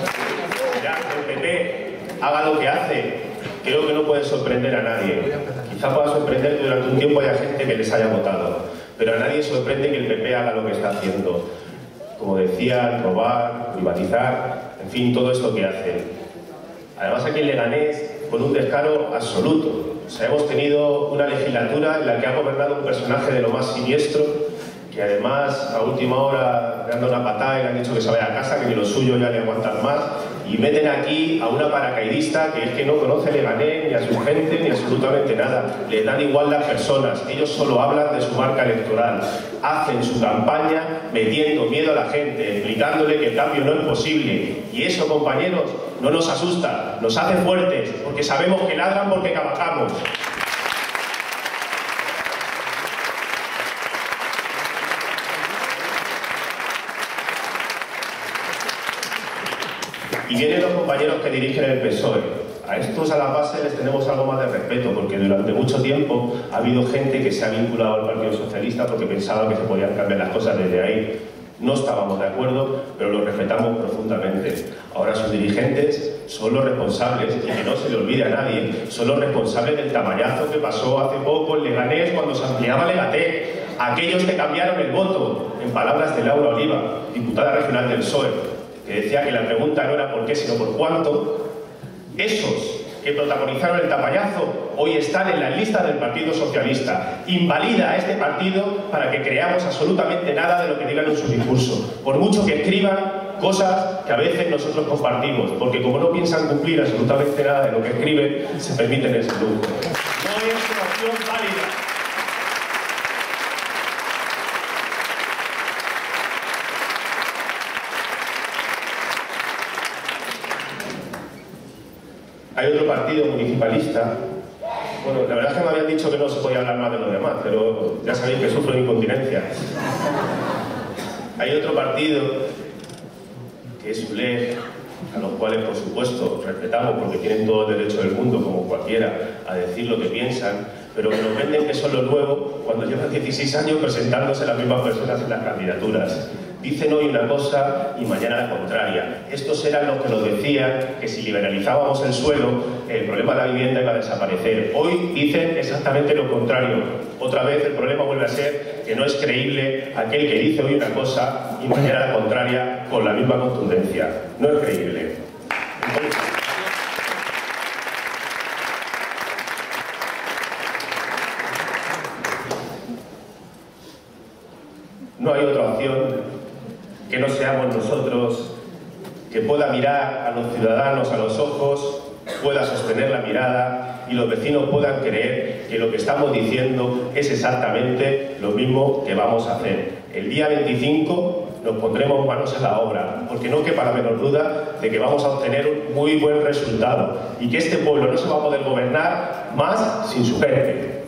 Speaker 11: Ya, el P P haga lo que hace, creo que no puede sorprender a nadie. Quizá pueda sorprender que durante un tiempo haya gente que les haya votado, pero a nadie sorprende que el P P haga lo que está haciendo. Como decía, robar, privatizar, en fin, todo esto que hacen. Además aquí en Leganés, con un descaro absoluto. O sea, hemos tenido una legislatura en la que ha gobernado un personaje de lo más siniestro, que además a última hora le han dado una patada y le han dicho que se vaya a casa, que ni lo suyo ya le aguantan más, y meten aquí a una paracaidista que es que no conoce Leganés, ni a su gente, ni absolutamente nada. Le dan igual las personas, ellos solo hablan de su marca electoral. Hacen su campaña metiendo miedo a la gente, explicándole que el cambio no es posible. Y eso, compañeros, no nos asusta, nos hace fuertes, porque sabemos que ladran porque cabacamos. Y vienen los compañeros que dirigen el P S O E. A estos a la base les tenemos algo más de respeto, porque durante mucho tiempo ha habido gente que se ha vinculado al Partido Socialista porque pensaba que se podían cambiar las cosas desde ahí. No estábamos de acuerdo, pero lo respetamos profundamente. Ahora sus dirigentes son los responsables, y que no se le olvide a nadie, son los responsables del tamañazo que pasó hace poco en Leganés cuando se ampliaba Legatec. Aquellos que cambiaron el voto, en palabras de Laura Oliva, diputada regional del P S O E, que decía que la pregunta no era por qué, sino por cuánto. Esos que protagonizaron el tapallazo hoy están en las listas del Partido Socialista. Invalida a este partido para que creamos absolutamente nada de lo que digan en su discurso, por mucho que escriban cosas que a veces nosotros compartimos, porque como no piensan cumplir absolutamente nada de lo que escriben, se permiten ese lujo. No es una opción válida. Hay otro partido municipalista. Bueno, la verdad es que me habían dicho que no se podía hablar más de los demás, pero ya sabéis que sufro de incontinencia. Hay otro partido, que es U L E G, a los cuales, por supuesto, respetamos porque tienen todo el derecho del mundo, como cualquiera, a decir lo que piensan, pero que nos venden que son lo nuevo cuando llevan dieciséis años presentándose las mismas personas en las candidaturas. Dicen hoy una cosa y mañana la contraria. Estos eran los que nos decían que si liberalizábamos el suelo, el problema de la vivienda iba a desaparecer. Hoy dicen exactamente lo contrario. Otra vez el problema vuelve a ser que no es creíble aquel que dice hoy una cosa y mañana la contraria con la misma contundencia. No es creíble. Entonces, no hay otra opción que no seamos nosotros, que pueda mirar a los ciudadanos a los ojos, pueda sostener la mirada y los vecinos puedan creer que lo que estamos diciendo es exactamente lo mismo que vamos a hacer. El día veinticinco nos pondremos manos a la obra, porque no quepa la menor duda de que vamos a obtener un muy buen resultado y que este pueblo no se va a poder gobernar más sin su gente.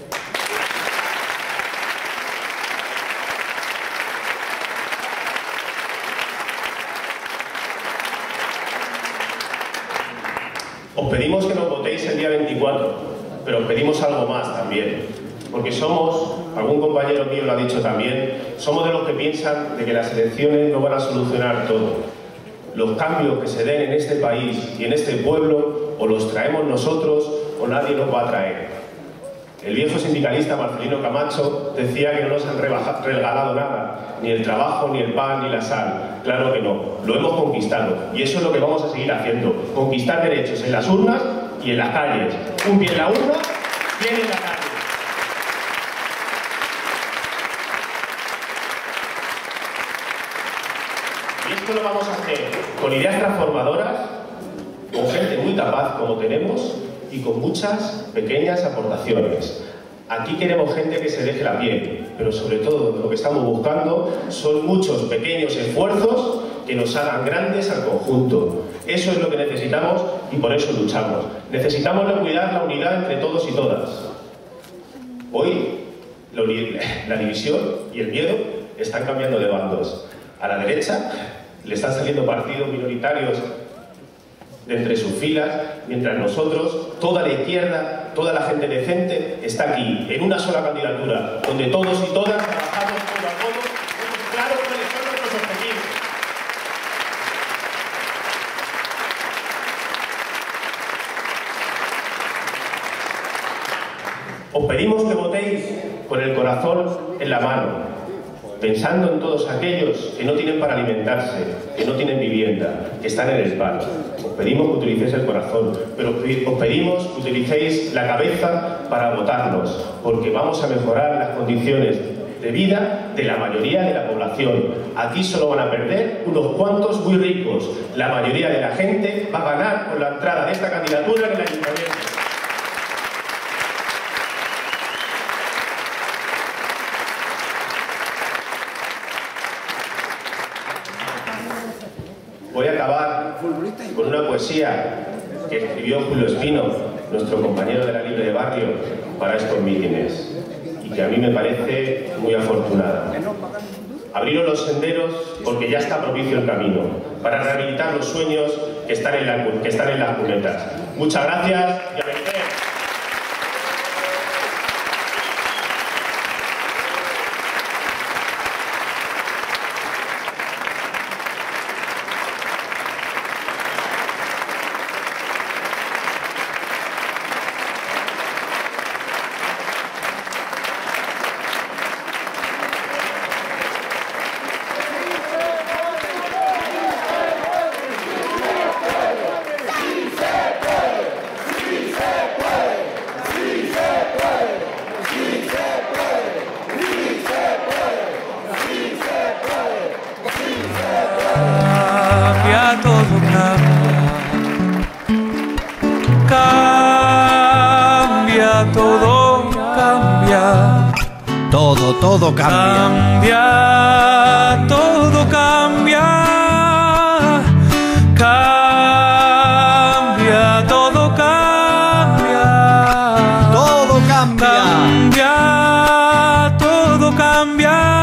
Speaker 11: Os pedimos que nos votéis el día veinticuatro, pero os pedimos algo más también, porque somos, algún compañero mío lo ha dicho también, somos de los que piensan de que las elecciones no van a solucionar todo. Los cambios que se den en este país y en este pueblo o los traemos nosotros o nadie nos va a traer. El viejo sindicalista Marcelino Camacho decía que no nos han regalado nada, ni el trabajo, ni el pan, ni la sal. Claro que no, lo hemos conquistado y eso es lo que vamos a seguir haciendo, conquistar derechos en las urnas y en las calles. Un pie en la urna, pie en la calle. Y esto lo vamos a hacer con ideas transformadoras, con gente muy capaz como tenemos y con muchas pequeñas aportaciones. Aquí queremos gente que se deje la piel, pero sobre todo lo que estamos buscando son muchos pequeños esfuerzos que nos hagan grandes al conjunto. Eso es lo que necesitamos y por eso luchamos. Necesitamos cuidar la unidad entre todos y todas. Hoy la división y el miedo están cambiando de bandos. A la derecha le están saliendo partidos minoritarios de entre sus filas, mientras nosotros, toda la izquierda, toda la gente decente, está aquí, en una sola candidatura, donde todos y todas trabajamos codo a codo, tenemos claro cuáles son nuestros objetivos. Os pedimos que votéis con el corazón en la mano, pensando en todos aquellos que no tienen para alimentarse, que no tienen vivienda, que están en el paro. Os pedimos que utilicéis el corazón, pero os pedimos que utilicéis la cabeza para votarnos, porque vamos a mejorar las condiciones de vida de la mayoría de la población. Aquí solo van a perder unos cuantos muy ricos. La mayoría de la gente va a ganar con la entrada de esta candidatura en el ayuntamiento. Voy a acabar con una poesía que escribió Julio Espino, nuestro compañero de la Libre de Barrio, para estos mítines, y que a mí me parece muy afortunada. Abriros los senderos porque ya está propicio el camino, para rehabilitar los sueños que están en, la, que están en las cunetas. Muchas gracias y a vencer.
Speaker 1: Todo cambia,
Speaker 12: todo, todo cambia.
Speaker 1: Cambia, todo cambia. Cambia, todo cambia.
Speaker 12: Todo cambia.
Speaker 1: Cambia, todo cambia.